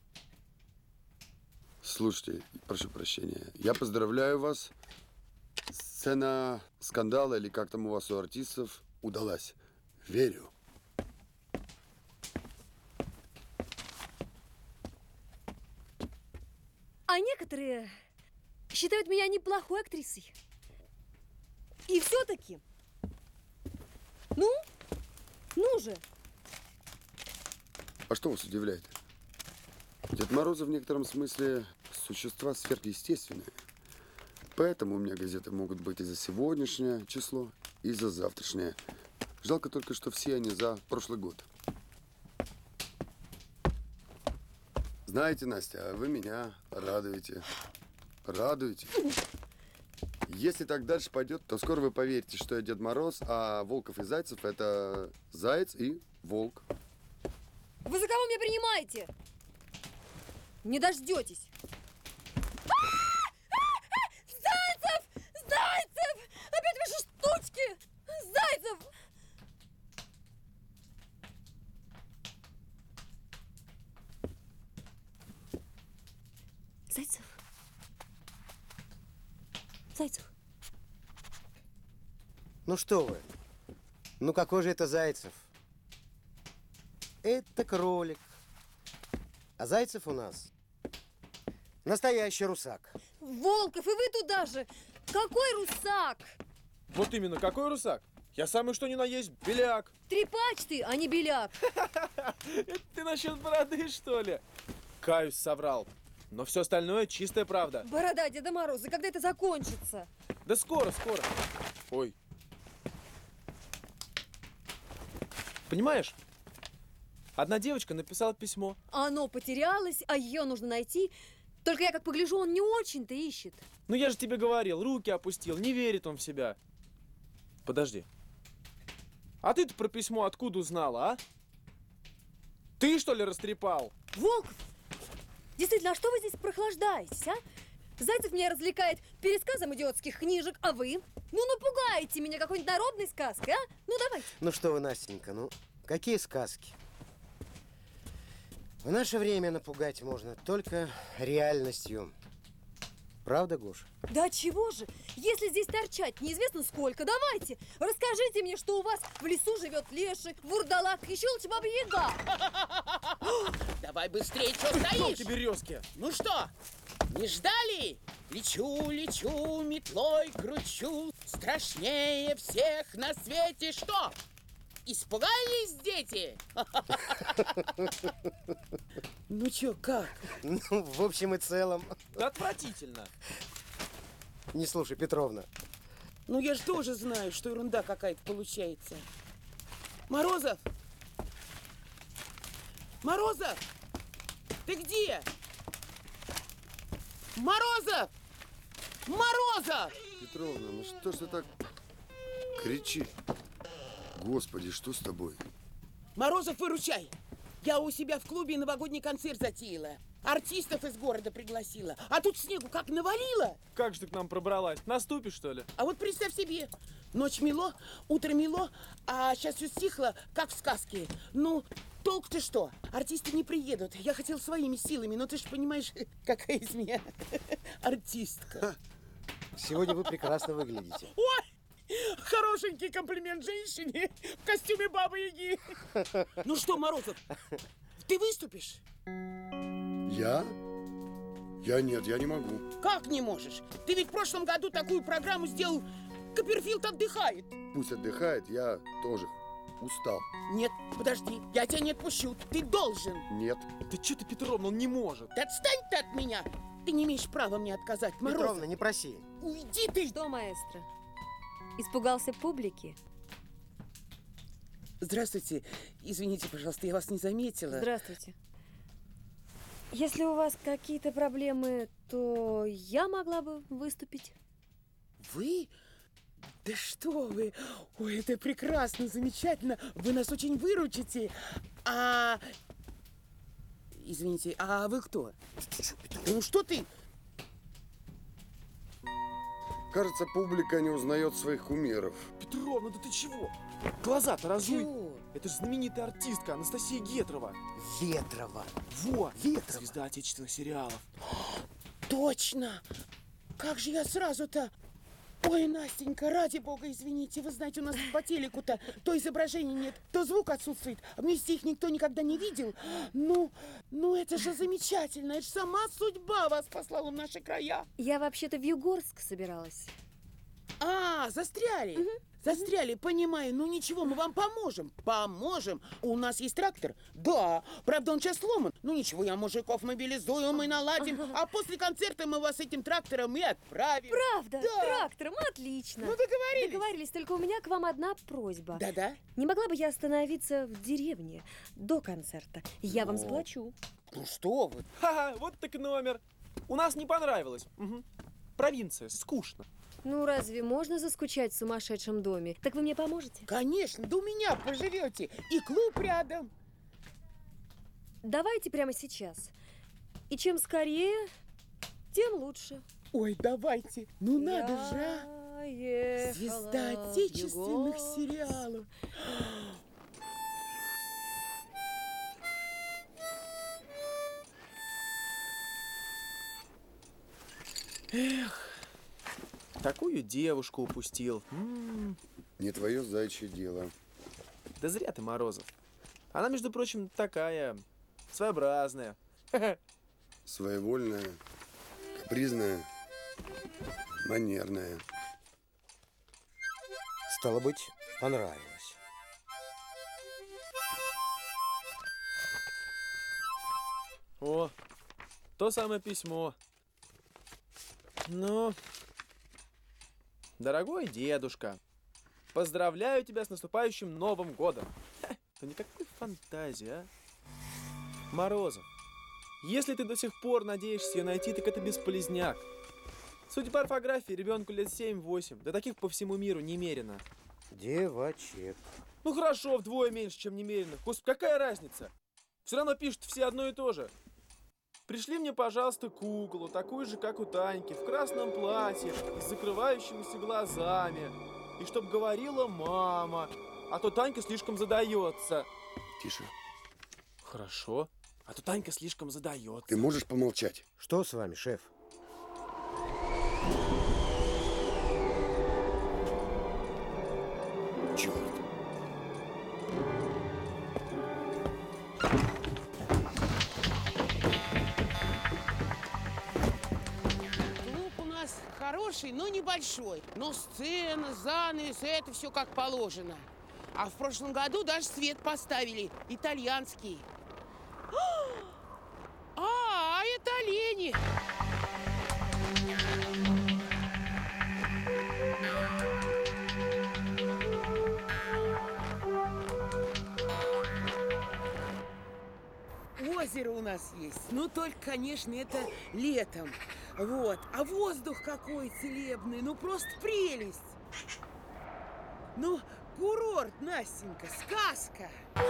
Слушайте, прошу прощения. Я поздравляю вас. Сцена скандала, или как там у вас у артистов, удалась. Верю. А некоторые считают меня неплохой актрисой. И все-таки, ну, ну же. А что вас удивляет? Дед Морозы в некотором смысле существа сверхъестественные. Поэтому у меня газеты могут быть и за сегодняшнее число, и за завтрашнее. Жалко только, что все они за прошлый год. Знаете, Настя, вы меня радуете. Радуете. Если так дальше пойдет, то скоро вы поверите, что я Дед Мороз, а Волков и Зайцев – это Заяц и Волк. Вы за кого меня принимаете? Не дождетесь. Зайцев! Зайцев! Опять ваши штучки! Зайцев! Зайцев? Зайцев? Ну что вы? Ну какой же это Зайцев? Это кролик. А Зайцев у нас настоящий русак. Волков, и вы туда же! Какой русак? Вот именно, какой русак? Я самый что ни на есть беляк. Трепач ты, а не беляк. Это ты насчет бороды, что ли? Каюсь, соврал. Но все остальное чистая правда. Борода Деда Мороза, когда это закончится? Да скоро, скоро. Ой. Понимаешь? Одна девочка написала письмо. Оно потерялось, а ее нужно найти. Только я, как погляжу, он не очень-то ищет. Ну я же тебе говорил, руки опустил, не верит он в себя. Подожди. А ты-то про письмо откуда узнала, а? Ты, что ли, растрепал? Волков! Действительно, а что вы здесь прохлаждаетесь, а? Зайцев меня развлекает пересказом идиотских книжек, а вы? Ну, напугаете меня какой-нибудь народной сказкой, а? Ну, давайте. Ну что вы, Настенька, ну какие сказки? В наше время напугать можно только реальностью. Правда, Гоша? Да чего же? Если здесь торчать неизвестно сколько, давайте, расскажите мне, что у вас в лесу живет леший, вурдалак и щелочь баба-яга. Давай быстрее, что стоишь? Ёлки березки. Ну что, не ждали? Лечу, лечу, метлой кручу, страшнее всех на свете что? Испугались дети? Ну чё, как? Ну, в общем и целом. Да отвратительно. Не слушай, Петровна. Ну я же тоже знаю, что ерунда какая-то получается. Морозов! Морозов! Ты где? Морозов! Морозов! Петровна, ну что ж ты так кричишь? Господи, что с тобой? Морозов, выручай! Я у себя в клубе новогодний концерт затеяла. Артистов из города пригласила. А тут снегу как навалило. Как же ты к нам пробралась? Наступишь, что ли? А вот представь себе, ночь мело, утро мело, а сейчас все стихло, как в сказке. Ну, толк-то что? Артисты не приедут. Я хотел своими силами, но ты же понимаешь, какая из меня артистка. Сегодня вы прекрасно выглядите. Ой! Хорошенький комплимент женщине в костюме Бабы-Яги. Ну что, Морозов, ты выступишь? Я? Я нет, я не могу. Как не можешь? Ты ведь в прошлом году такую программу сделал. Копперфильд отдыхает. Пусть отдыхает, я тоже устал. Нет, подожди, я тебя не отпущу. Ты должен. Нет. Да что ты, Петровна, он не может. Да отстань ты от меня. Ты не имеешь права мне отказать, Морозов. Петровна, не проси. Уйди ты. Что, маэстро? Испугался публики? Здравствуйте. Извините, пожалуйста, я вас не заметила. Здравствуйте. Если у вас какие-то проблемы, то я могла бы выступить. Вы? Да что вы! Ой, это прекрасно, замечательно. Вы нас очень выручите. А Извините, а вы кто? Ну что ты? Кажется, публика не узнает своих кумиров. Петровна, да ты чего? Глаза-то разуй. Это же знаменитая артистка Анастасия Гетрова. Ветрова. Во, Ветрова. звезда отечественных сериалов. Точно! Как же я сразу-то... Ой, Настенька, ради бога, извините, вы знаете, у нас по телеку-то то изображения нет, то звук отсутствует, а вместе их никто никогда не видел. Ну, ну это же замечательно, это же сама судьба вас послала в наши края. Я вообще-то в Югорск собиралась. А, застряли? Угу. Застряли, понимаю. Ну ничего, мы вам поможем. Поможем. У нас есть трактор? Да. Правда, он сейчас сломан. Ну ничего, я мужиков мобилизую, мы наладим. А после концерта мы вас этим трактором и отправим. Правда? Да. Трактором? Отлично. Ну договорились. Договорились, только у меня к вам одна просьба. Да-да? Не могла бы я остановиться в деревне до концерта? Я вам заплачу. Ну что вы? Ха-ха, вот так номер. У нас не понравилось. Угу. Провинция, скучно. Ну, разве можно заскучать в сумасшедшем доме? Так вы мне поможете? Конечно, да у меня поживете. И клуб рядом. Давайте прямо сейчас. И чем скорее, тем лучше. Ой, давайте. Ну надо Я же, а. ехала Звезда отечественных в сериалов. Эх. Такую девушку упустил. М-м. Не твое зайчье дело. Да зря ты, Морозов. Она, между прочим, такая своеобразная. Своевольная, капризная, манерная. Стало быть, понравилось. О, то самое письмо. Ну... Дорогой дедушка, поздравляю тебя с наступающим Новым годом. Ха, да никакой фантазии, а? Морозов, если ты до сих пор надеешься ее найти, так это бесполезняк. Судя по орфографии, ребенку лет семь-восемь, да таких по всему миру немерено. Девочек. Ну хорошо, вдвое меньше, чем немеренных. Господи, какая разница? Все равно пишут все одно и то же. Пришли мне, пожалуйста, куклу, такую же, как у Таньки, в красном платье и с закрывающимися глазами. И чтоб говорила мама, а то Танька слишком задается. Тише. Хорошо, а то Танька слишком задается. Ты можешь помолчать? Что с вами, шеф? Черт. Хороший, но небольшой. Но сцена, занавес, это все как положено. А в прошлом году даже свет поставили. Итальянский. А, это олени. Озеро у нас есть. Ну, только, конечно, это летом. Вот. А воздух какой целебный. Ну, просто прелесть. Ну, курорт, Настенька, сказка.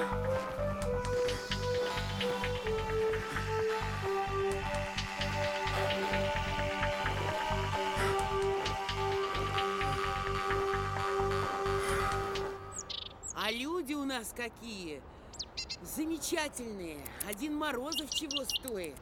А люди у нас какие? Замечательные. Один Морозов чего стоит.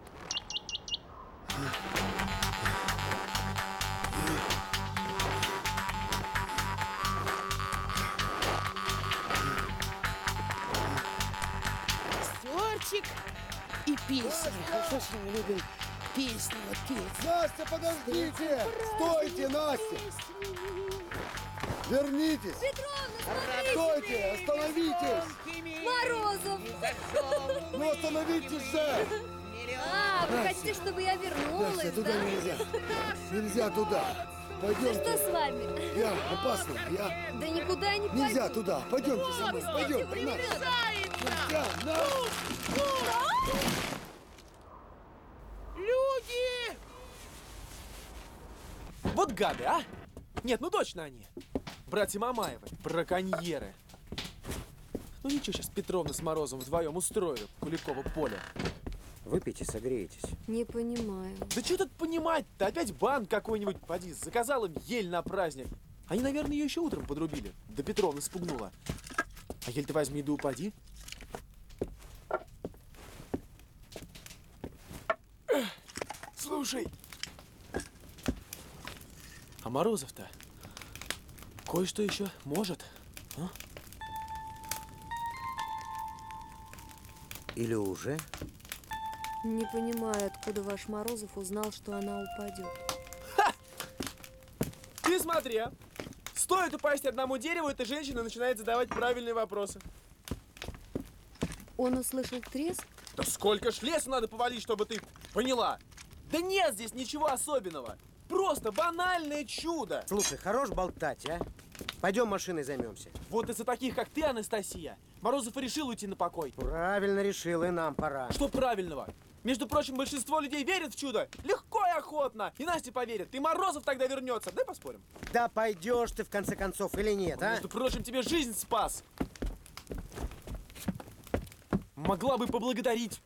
Костерчик и песни. Хорошо, что мы любим песни вот петь. Настя, подождите! Стойте, Настя! Вернитесь! Петровна, Стойте! Остановитесь! Морозов! Ну остановитесь же! А, вы хотите, чтобы я вернулась, Настя, туда да? нельзя! Нельзя туда! Пойдемте! Да что с вами? Я опасно! Я... Да никуда не пойду. Нельзя туда! Пойдемте со мной! Пойдемте! Настя! Нельзя! Настя! Люди! Вот гады, а? Нет, ну точно они. Братья Мамаевы, браконьеры. Ну ничего, сейчас Петровна с Морозом вдвоем устроили Куликово поле. Выпейте, согреетесь. Не понимаю. Да что тут понимать-то? Опять банк какой-нибудь, поди, заказал им ель на праздник. Они, наверное, ее еще утром подрубили. Да Петровна спугнула. А ель ты возьми да упади. Слушай, а Морозов-то кое-что еще может, а? Или уже? Не понимаю, откуда ваш Морозов узнал, что она упадет. Ты смотри, а. Стоит упасть одному дереву, эта женщина начинает задавать правильные вопросы. Он услышал треск? Да сколько ж лесу надо повалить, чтобы ты поняла? Да нет здесь ничего особенного. Просто банальное чудо. Слушай, хорош болтать, а? Пойдем машиной займемся. Вот из-за таких, как ты, Анастасия, Морозов и решил уйти на покой. Правильно решил, и нам пора. Что правильного? Между прочим, большинство людей верит в чудо. Легко и охотно. И Настя поверит. И Морозов тогда вернется. Давай поспорим. Да пойдешь ты в конце концов или нет, а? Между прочим, тебе жизнь спас. Могла бы поблагодарить.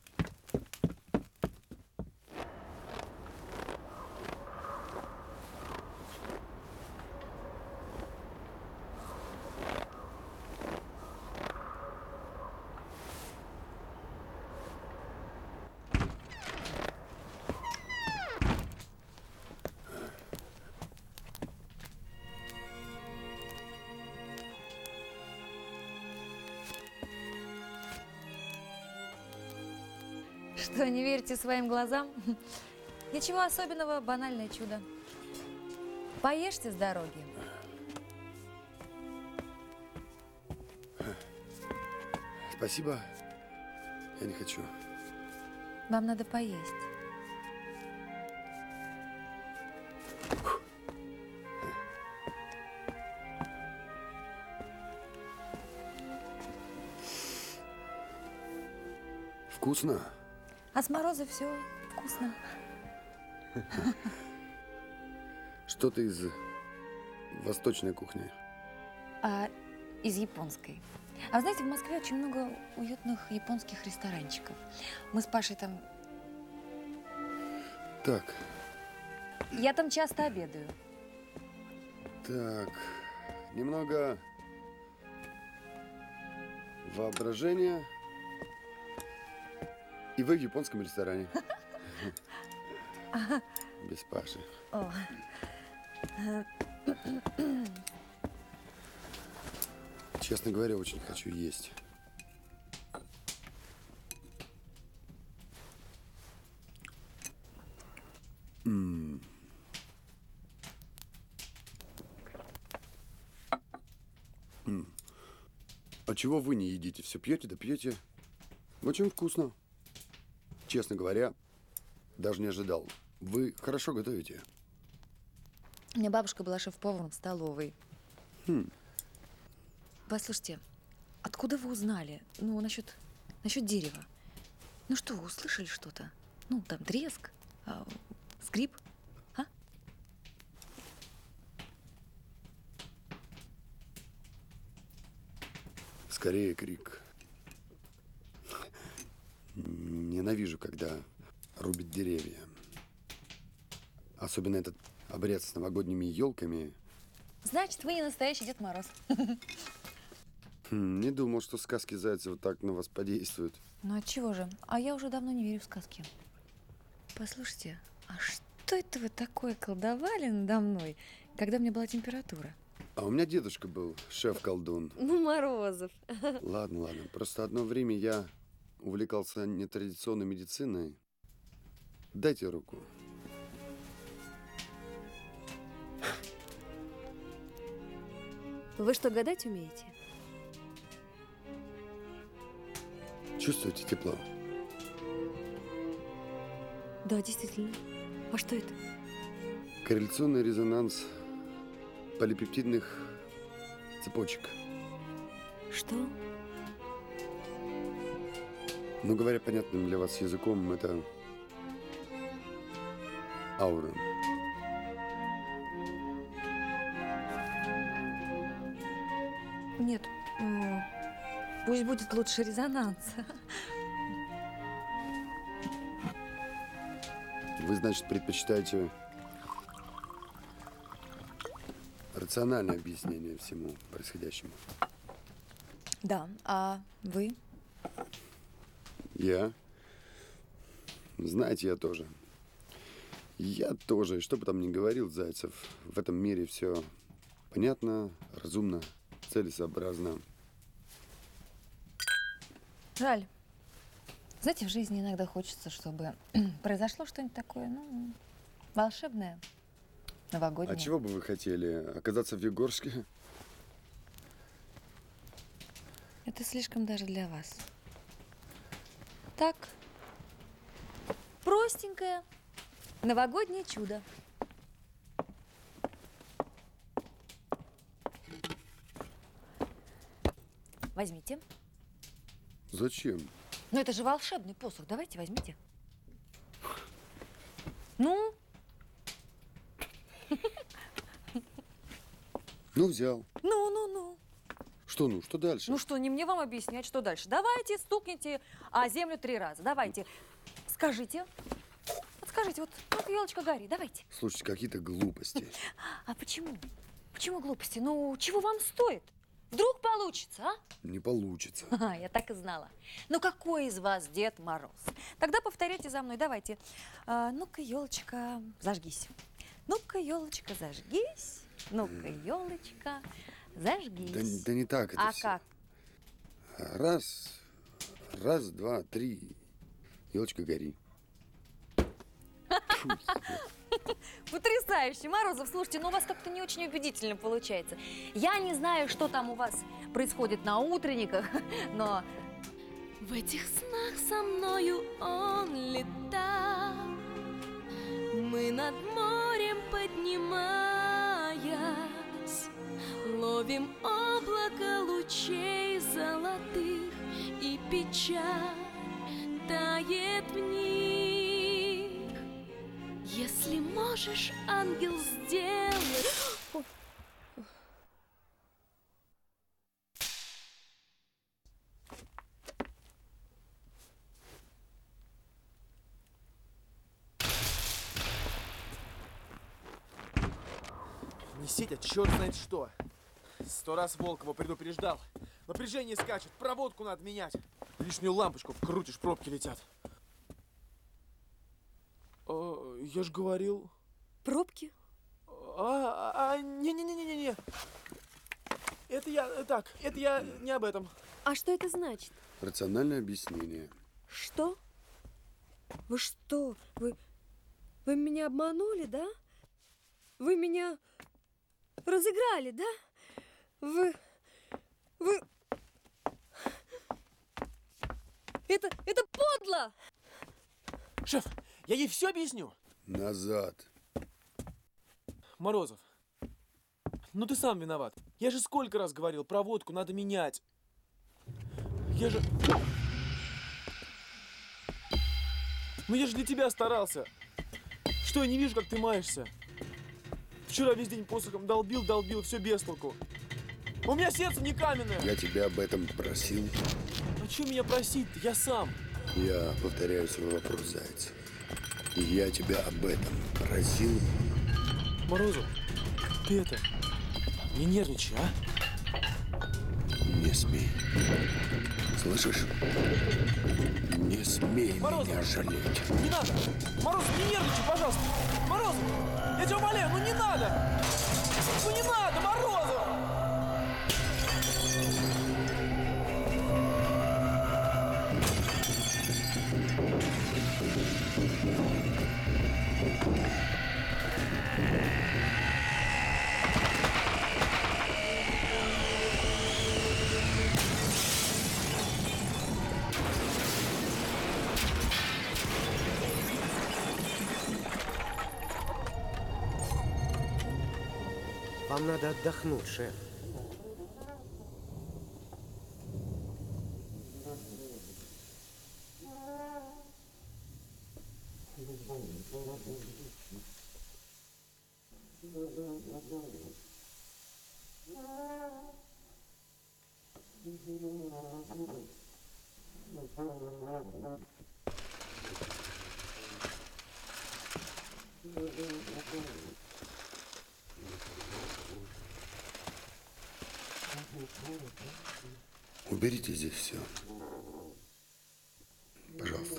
Что, не верите своим глазам? Ничего особенного, банальное чудо. Поешьте с дороги. Спасибо. Я не хочу. Вам надо поесть. Вкусно. А с Мороза все вкусно. Что-то из восточной кухни. А из японской. А вы знаете, в Москве очень много уютных японских ресторанчиков. Мы с Пашей там... Так, Я там часто обедаю. так. Немного воображения. И вы в японском ресторане. Без Паши. О. Честно говоря, очень хочу есть. М. М. А чего вы не едите? Все пьете да пьете? Очень вкусно. Честно говоря, даже не ожидал. Вы хорошо готовите. У меня бабушка была шеф-поваром в столовой. Хм. Послушайте, откуда вы узнали? Ну, насчет, насчет дерева. Ну что, вы услышали что-то? Ну, там треск, а, скрип, а? Скорее крик. Ненавижу, когда рубят деревья. Особенно этот обряд с новогодними елками. Значит, вы не настоящий Дед Мороз. Хм, не думал, что сказки Зайцева так на вас подействуют. Ну, отчего же? А я уже давно не верю в сказки. Послушайте, а что это вы такое колдовали надо мной, когда у меня была температура? А у меня дедушка был шеф-колдун. Ну, Морозов. Ладно, ладно. Просто одно время я увлекался нетрадиционной медициной. Дайте руку. Вы что, гадать умеете? Чувствуете тепло? Да, действительно. А что это? Корреляционный резонанс полипептидных цепочек. Что? Ну, говоря понятным для вас языком, это аура. Нет, м, пусть будет лучше резонанс. Вы, значит, предпочитаете рациональное объяснение всему происходящему? Да, а вы? Я? Знаете, я тоже. Я тоже. Что бы там ни говорил Зайцев, в этом мире все понятно, разумно, целесообразно. Жаль. Знаете, в жизни иногда хочется, чтобы произошло что-нибудь такое, ну, волшебное, новогоднее. А чего бы вы хотели? Оказаться в Егорске? Это слишком даже для вас. Так, простенькое новогоднее чудо. Возьмите. Зачем? Ну, это же волшебный посох. Давайте, возьмите. Ну? Ну, взял. Ну, ну, ну. Что ну? Что дальше? Ну что, не мне вам объяснять, что дальше. Давайте, стукните о землю три раза. Давайте. Скажите. Вот скажите, вот, вот елочка гори, давайте. Слушайте, какие-то глупости. А почему? Почему глупости? Ну, чего вам стоит? Вдруг получится, а? Не получится. Ага, я так и знала. Ну, какой из вас Дед Мороз? Тогда повторяйте за мной, давайте. А, ну-ка, елочка, зажгись. Ну-ка, елочка, зажгись. Ну-ка, елочка, зажгись. Да, да не так это А все. как? Раз, раз, два, три. Елочка, гори. Потрясающе, Морозов, слушайте, но у вас как-то не очень убедительно получается. Я не знаю, что там у вас происходит на утренниках, но... В этих снах со мною он летал, мы над морем поднимаясь, ловим облако лучей золотых, и печаль тает в них. Если можешь, ангел, сделать... Не сидят, черт знает что. Сто раз Волкова предупреждал. Напряжение скачет, проводку надо менять. Лишнюю лампочку вкрутишь, пробки летят. А, я ж говорил... Пробки? А, а, не-не-не-не-не. Это я, так, это я не об этом. А что это значит? Рациональное объяснение. Что? Вы что? Вы, вы меня обманули, да? Вы меня разыграли, да? Вы... Вы... Это... Это подло! Шеф, я ей все объясню. Назад. Морозов, ну ты сам виноват. Я же сколько раз говорил, проводку надо менять. Я же... Ну я же для тебя старался. Что, я не вижу, как ты маешься? Вчера весь день посохом долбил, долбил, все без толку. У меня сердце не каменное. Я тебя об этом просил. А что меня просить-то? Я сам. Я повторяю свой вопрос, Заяц. Я тебя об этом просил. Морозов, ты это, не нервничай, а? Не смей. Слышишь? Не смей Морозов, меня жалеть. Не надо! Морозов, не нервничай, пожалуйста! Морозов, я тебя умоляю, ну не надо! Ну не надо, Морозов! Вам надо отдохнуть, шеф. Уберите здесь все. Пожалуйста.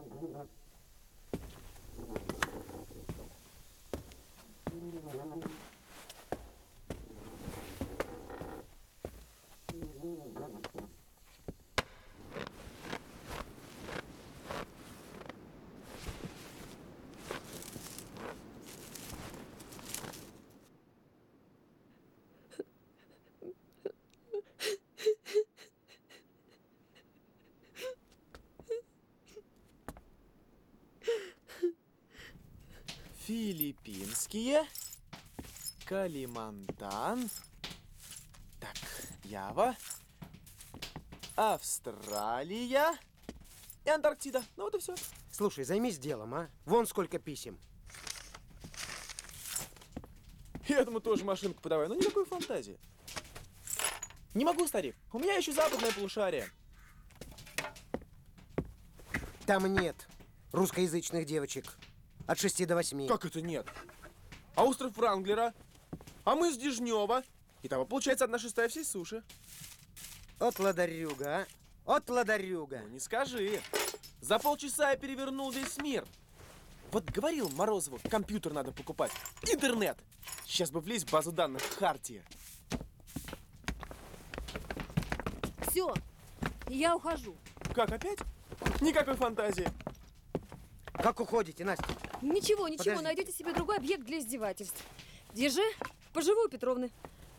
Филиппинские, Калимантан, так, Ява, Австралия и Антарктида. Ну вот и все. Слушай, займись делом, а? Вон сколько писем. И этому тоже машинку подавай, но никакой фантазии. Не могу, старик. У меня еще западное полушарие. Там нет русскоязычных девочек. От шести до восьми. Как это нет? А остров Вранглера? А мы с Дежнева? Итого получается одна шестая всей суши. От ладарюга, а? От ладарюга. Ну не скажи. За полчаса я перевернул весь мир. Вот говорил Морозову, компьютер надо покупать. Интернет. Сейчас бы влезть в базу данных Хартия. Все, я ухожу. Как, опять? Никакой фантазии. Как уходите, Настя? Ничего, ничего, Подожди. найдете себе другой объект для издевательств. Держи, поживу у Петровны.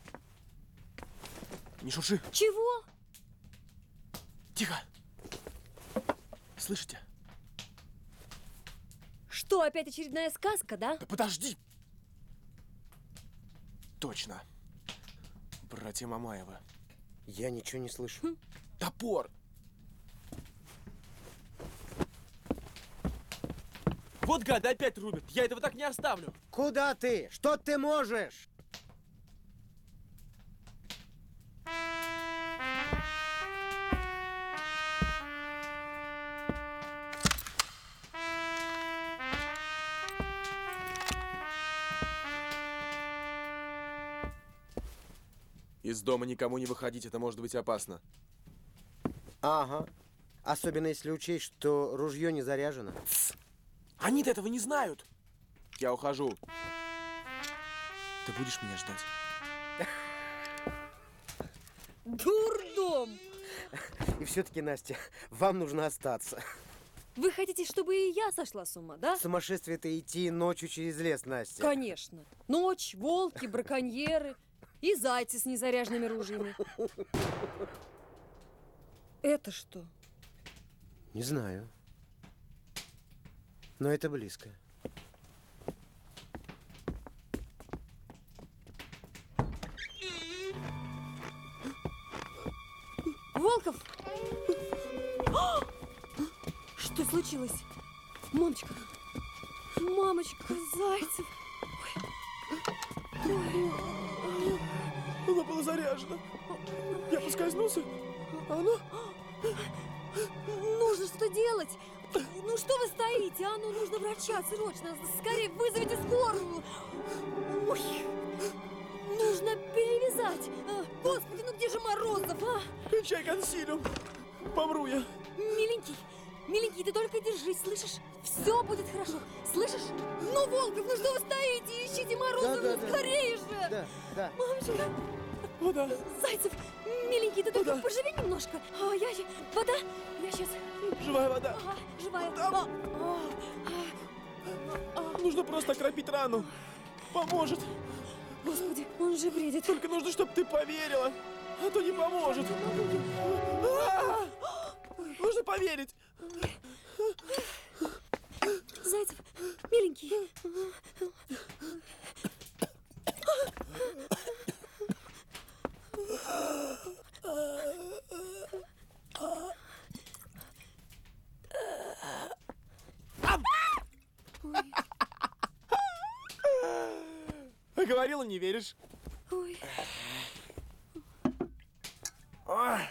Не шуши. Чего? Тихо. Слышите? Что, опять очередная сказка, да? Да подожди. Точно. Братья Мамаевы. Я ничего не слышу. Хм. Топор. Вот гады опять рубят. Я этого так не оставлю. Куда ты? Что ты можешь? Из дома никому не выходить, это может быть опасно. Ага. Особенно если учесть, что ружье не заряжено. Они-то этого не знают. Я ухожу. Ты будешь меня ждать? Дурдом! И все-таки, Настя, вам нужно остаться. Вы хотите, чтобы и я сошла с ума, да? Сумасшествие-то идти ночью через лес, Настя. Конечно. Ночь, волки, браконьеры и зайцы с незаряженными ружьями. Это что? Не знаю. Но это близко. Волков! А! Что случилось? Мамочка! Мамочка, Зайцев! Ой. Ой. Она была заряжена. Я поскользнулся, а она... Нужно что делать? Ну что вы стоите? А ну нужно врача срочно. Скорее вызовите скорую. Ой. Нужно перевязать. А, Господи, ну где же Морозов, а? Кончай консилиум. Помру я. Миленький, миленький, ты только держись, слышишь? Все будет хорошо. Слышишь? Ну, Волков, ну что вы стоите? Ищите Морозова, Да, да, ну да. скорее же. Да, да. Мамочка. Вода. Зайцев, миленький, ты только поживи немножко. А, я... Вода? Я сейчас... Живая вода. Ага, живая. А, а, Нужно просто окропить рану. Поможет. Господи, он же бредит. Только нужно, чтобы ты поверила, а то не поможет. А! Нужно поверить. Зайцев, миленький. А говорила, не веришь. Ой. Ой.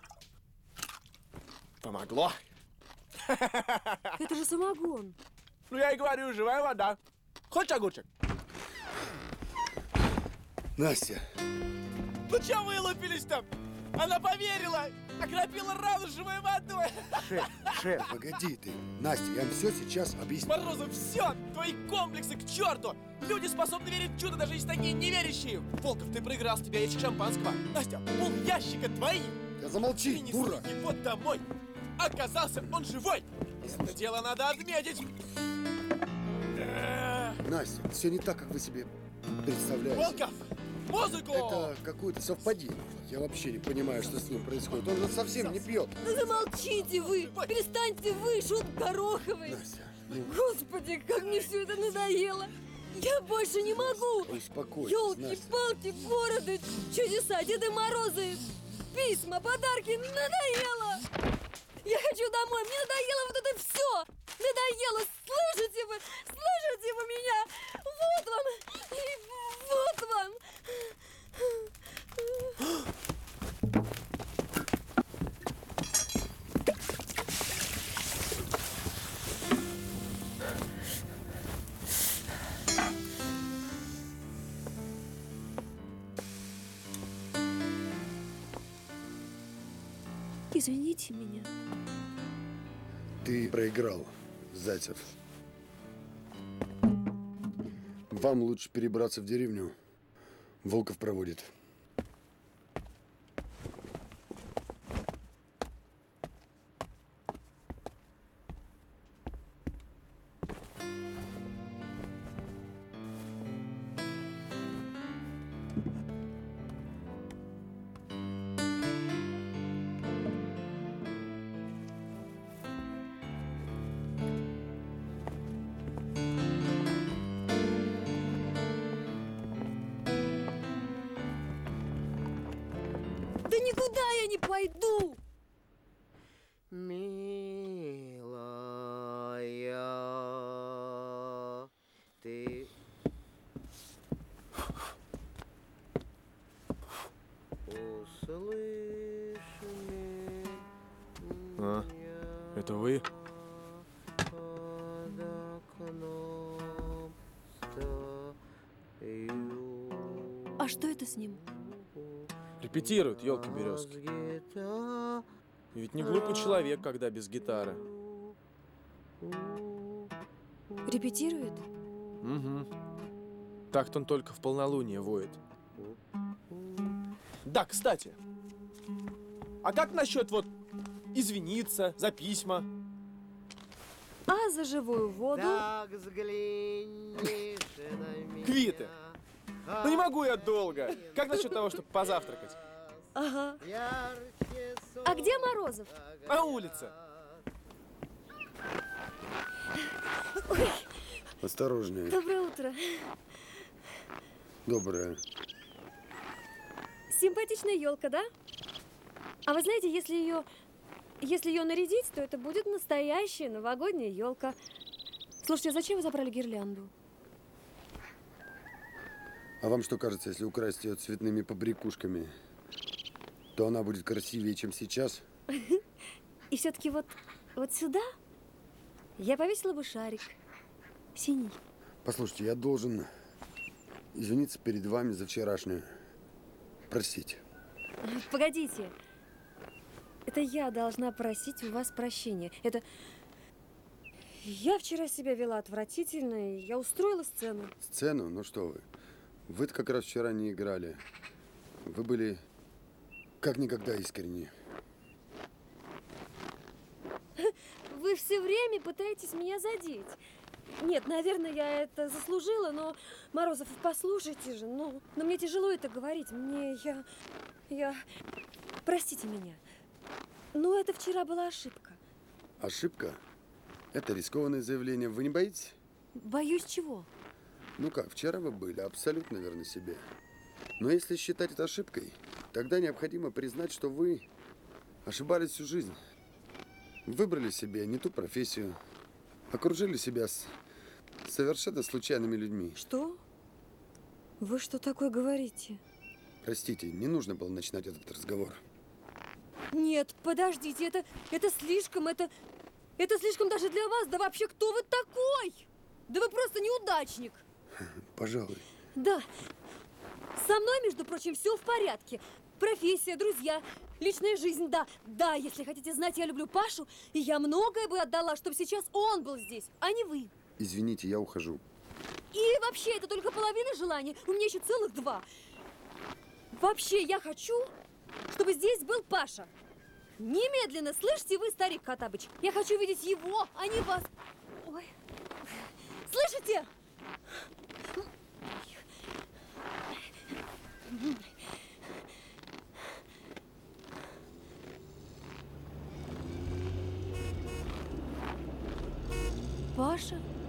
Помогло. Это же самогон. Ну я и говорю, живая вода. Хочешь огурчик? Настя. Ну чё вылупились там? Она поверила, окропила рану живой водой. Шеф, шеф, погоди ты. Настя, я вам все сейчас объясню. Морозов, все! Твои комплексы к черту! Люди способны верить в чудо, даже если такие неверящие. Волков, ты проиграл, с тебя ящик шампанского. Настя, пол ящика твои. Да замолчи, Принесли дура. его домой. Оказался он живой. Это дело надо отметить. Настя, все не так, как вы себе представляете. Волков, музыку! Это какое-то совпадение. Я вообще не понимаю, что с ним происходит. Он же совсем не пьет. Ну замолчите вы! Перестаньте вы, шут Гороховый! Настя, ну... Господи, как мне все это надоело! Я больше не могу! Успокойтесь, Ёлки-палки, города, чудеса, Деды Морозы, письма, подарки, надоело! Я хочу домой, мне надоело вот это все! Надоело! Слышите вы? Слышите вы меня? Вот вам! И вот вам! Извините меня. Ты проиграл, Зайцев. Вам лучше перебраться в деревню. Волков проводит. Да никуда я не пойду! Милая, ты... Услышь меня. А, это вы? Под окном стою. А что это с ним? Репетирует, елки-березки. Ведь не глупый человек, когда без гитары. Репетирует? Угу. Так-то он только в полнолуние воет. Да, кстати. А как насчет вот извиниться за письма? А за живую воду? Так взгляни на меня. Квиты. Ну не могу я долго. Как насчет того, чтобы позавтракать? Ага. А где Морозов? На улице. Ой, Осторожнее. доброе утро. Доброе. Симпатичная елка, да? А вы знаете, если ее, если ее нарядить, то это будет настоящая новогодняя елка. Слушайте, а зачем вы забрали гирлянду? А вам что кажется, если украсть ее цветными побрякушками, то она будет красивее, чем сейчас? И все-таки вот, вот сюда я повесила бы шарик синий. Послушайте, я должен извиниться перед вами за вчерашнее. Простите. Погодите. Это я должна просить у вас прощения. Это... Я вчера себя вела отвратительно, и я устроила сцену. Сцену? Ну что вы. Вы-то как раз вчера не играли. Вы были как никогда искренни. Вы все время пытаетесь меня задеть. Нет, наверное, я это заслужила, но, Морозов, послушайте же, ну, но мне тяжело это говорить. Мне, я, я... Простите меня. Но это вчера была ошибка. Ошибка? Это рискованное заявление. Вы не боитесь? Боюсь чего? Ну как, вчера вы были абсолютно верны себе. Но если считать это ошибкой, тогда необходимо признать, что вы ошибались всю жизнь. Выбрали себе не ту профессию, окружили себя с совершенно случайными людьми. Что? Вы что такое говорите? Простите, не нужно было начинать этот разговор. Нет, подождите, это, это слишком, это, это слишком даже для вас. Да вообще, кто вы такой? Да вы просто неудачник. Пожалуй. Да. Со мной, между прочим, все в порядке. Профессия, друзья, личная жизнь, да. Да, если хотите знать, я люблю Пашу, и я многое бы отдала, чтобы сейчас он был здесь, а не вы. Извините, я ухожу. И вообще, это только половина желания. У меня еще целых два. Вообще, я хочу, чтобы здесь был Паша. Немедленно, слышите вы, старик Хоттабыч? Я хочу видеть его, а не вас. Ой. Слышите? Паша?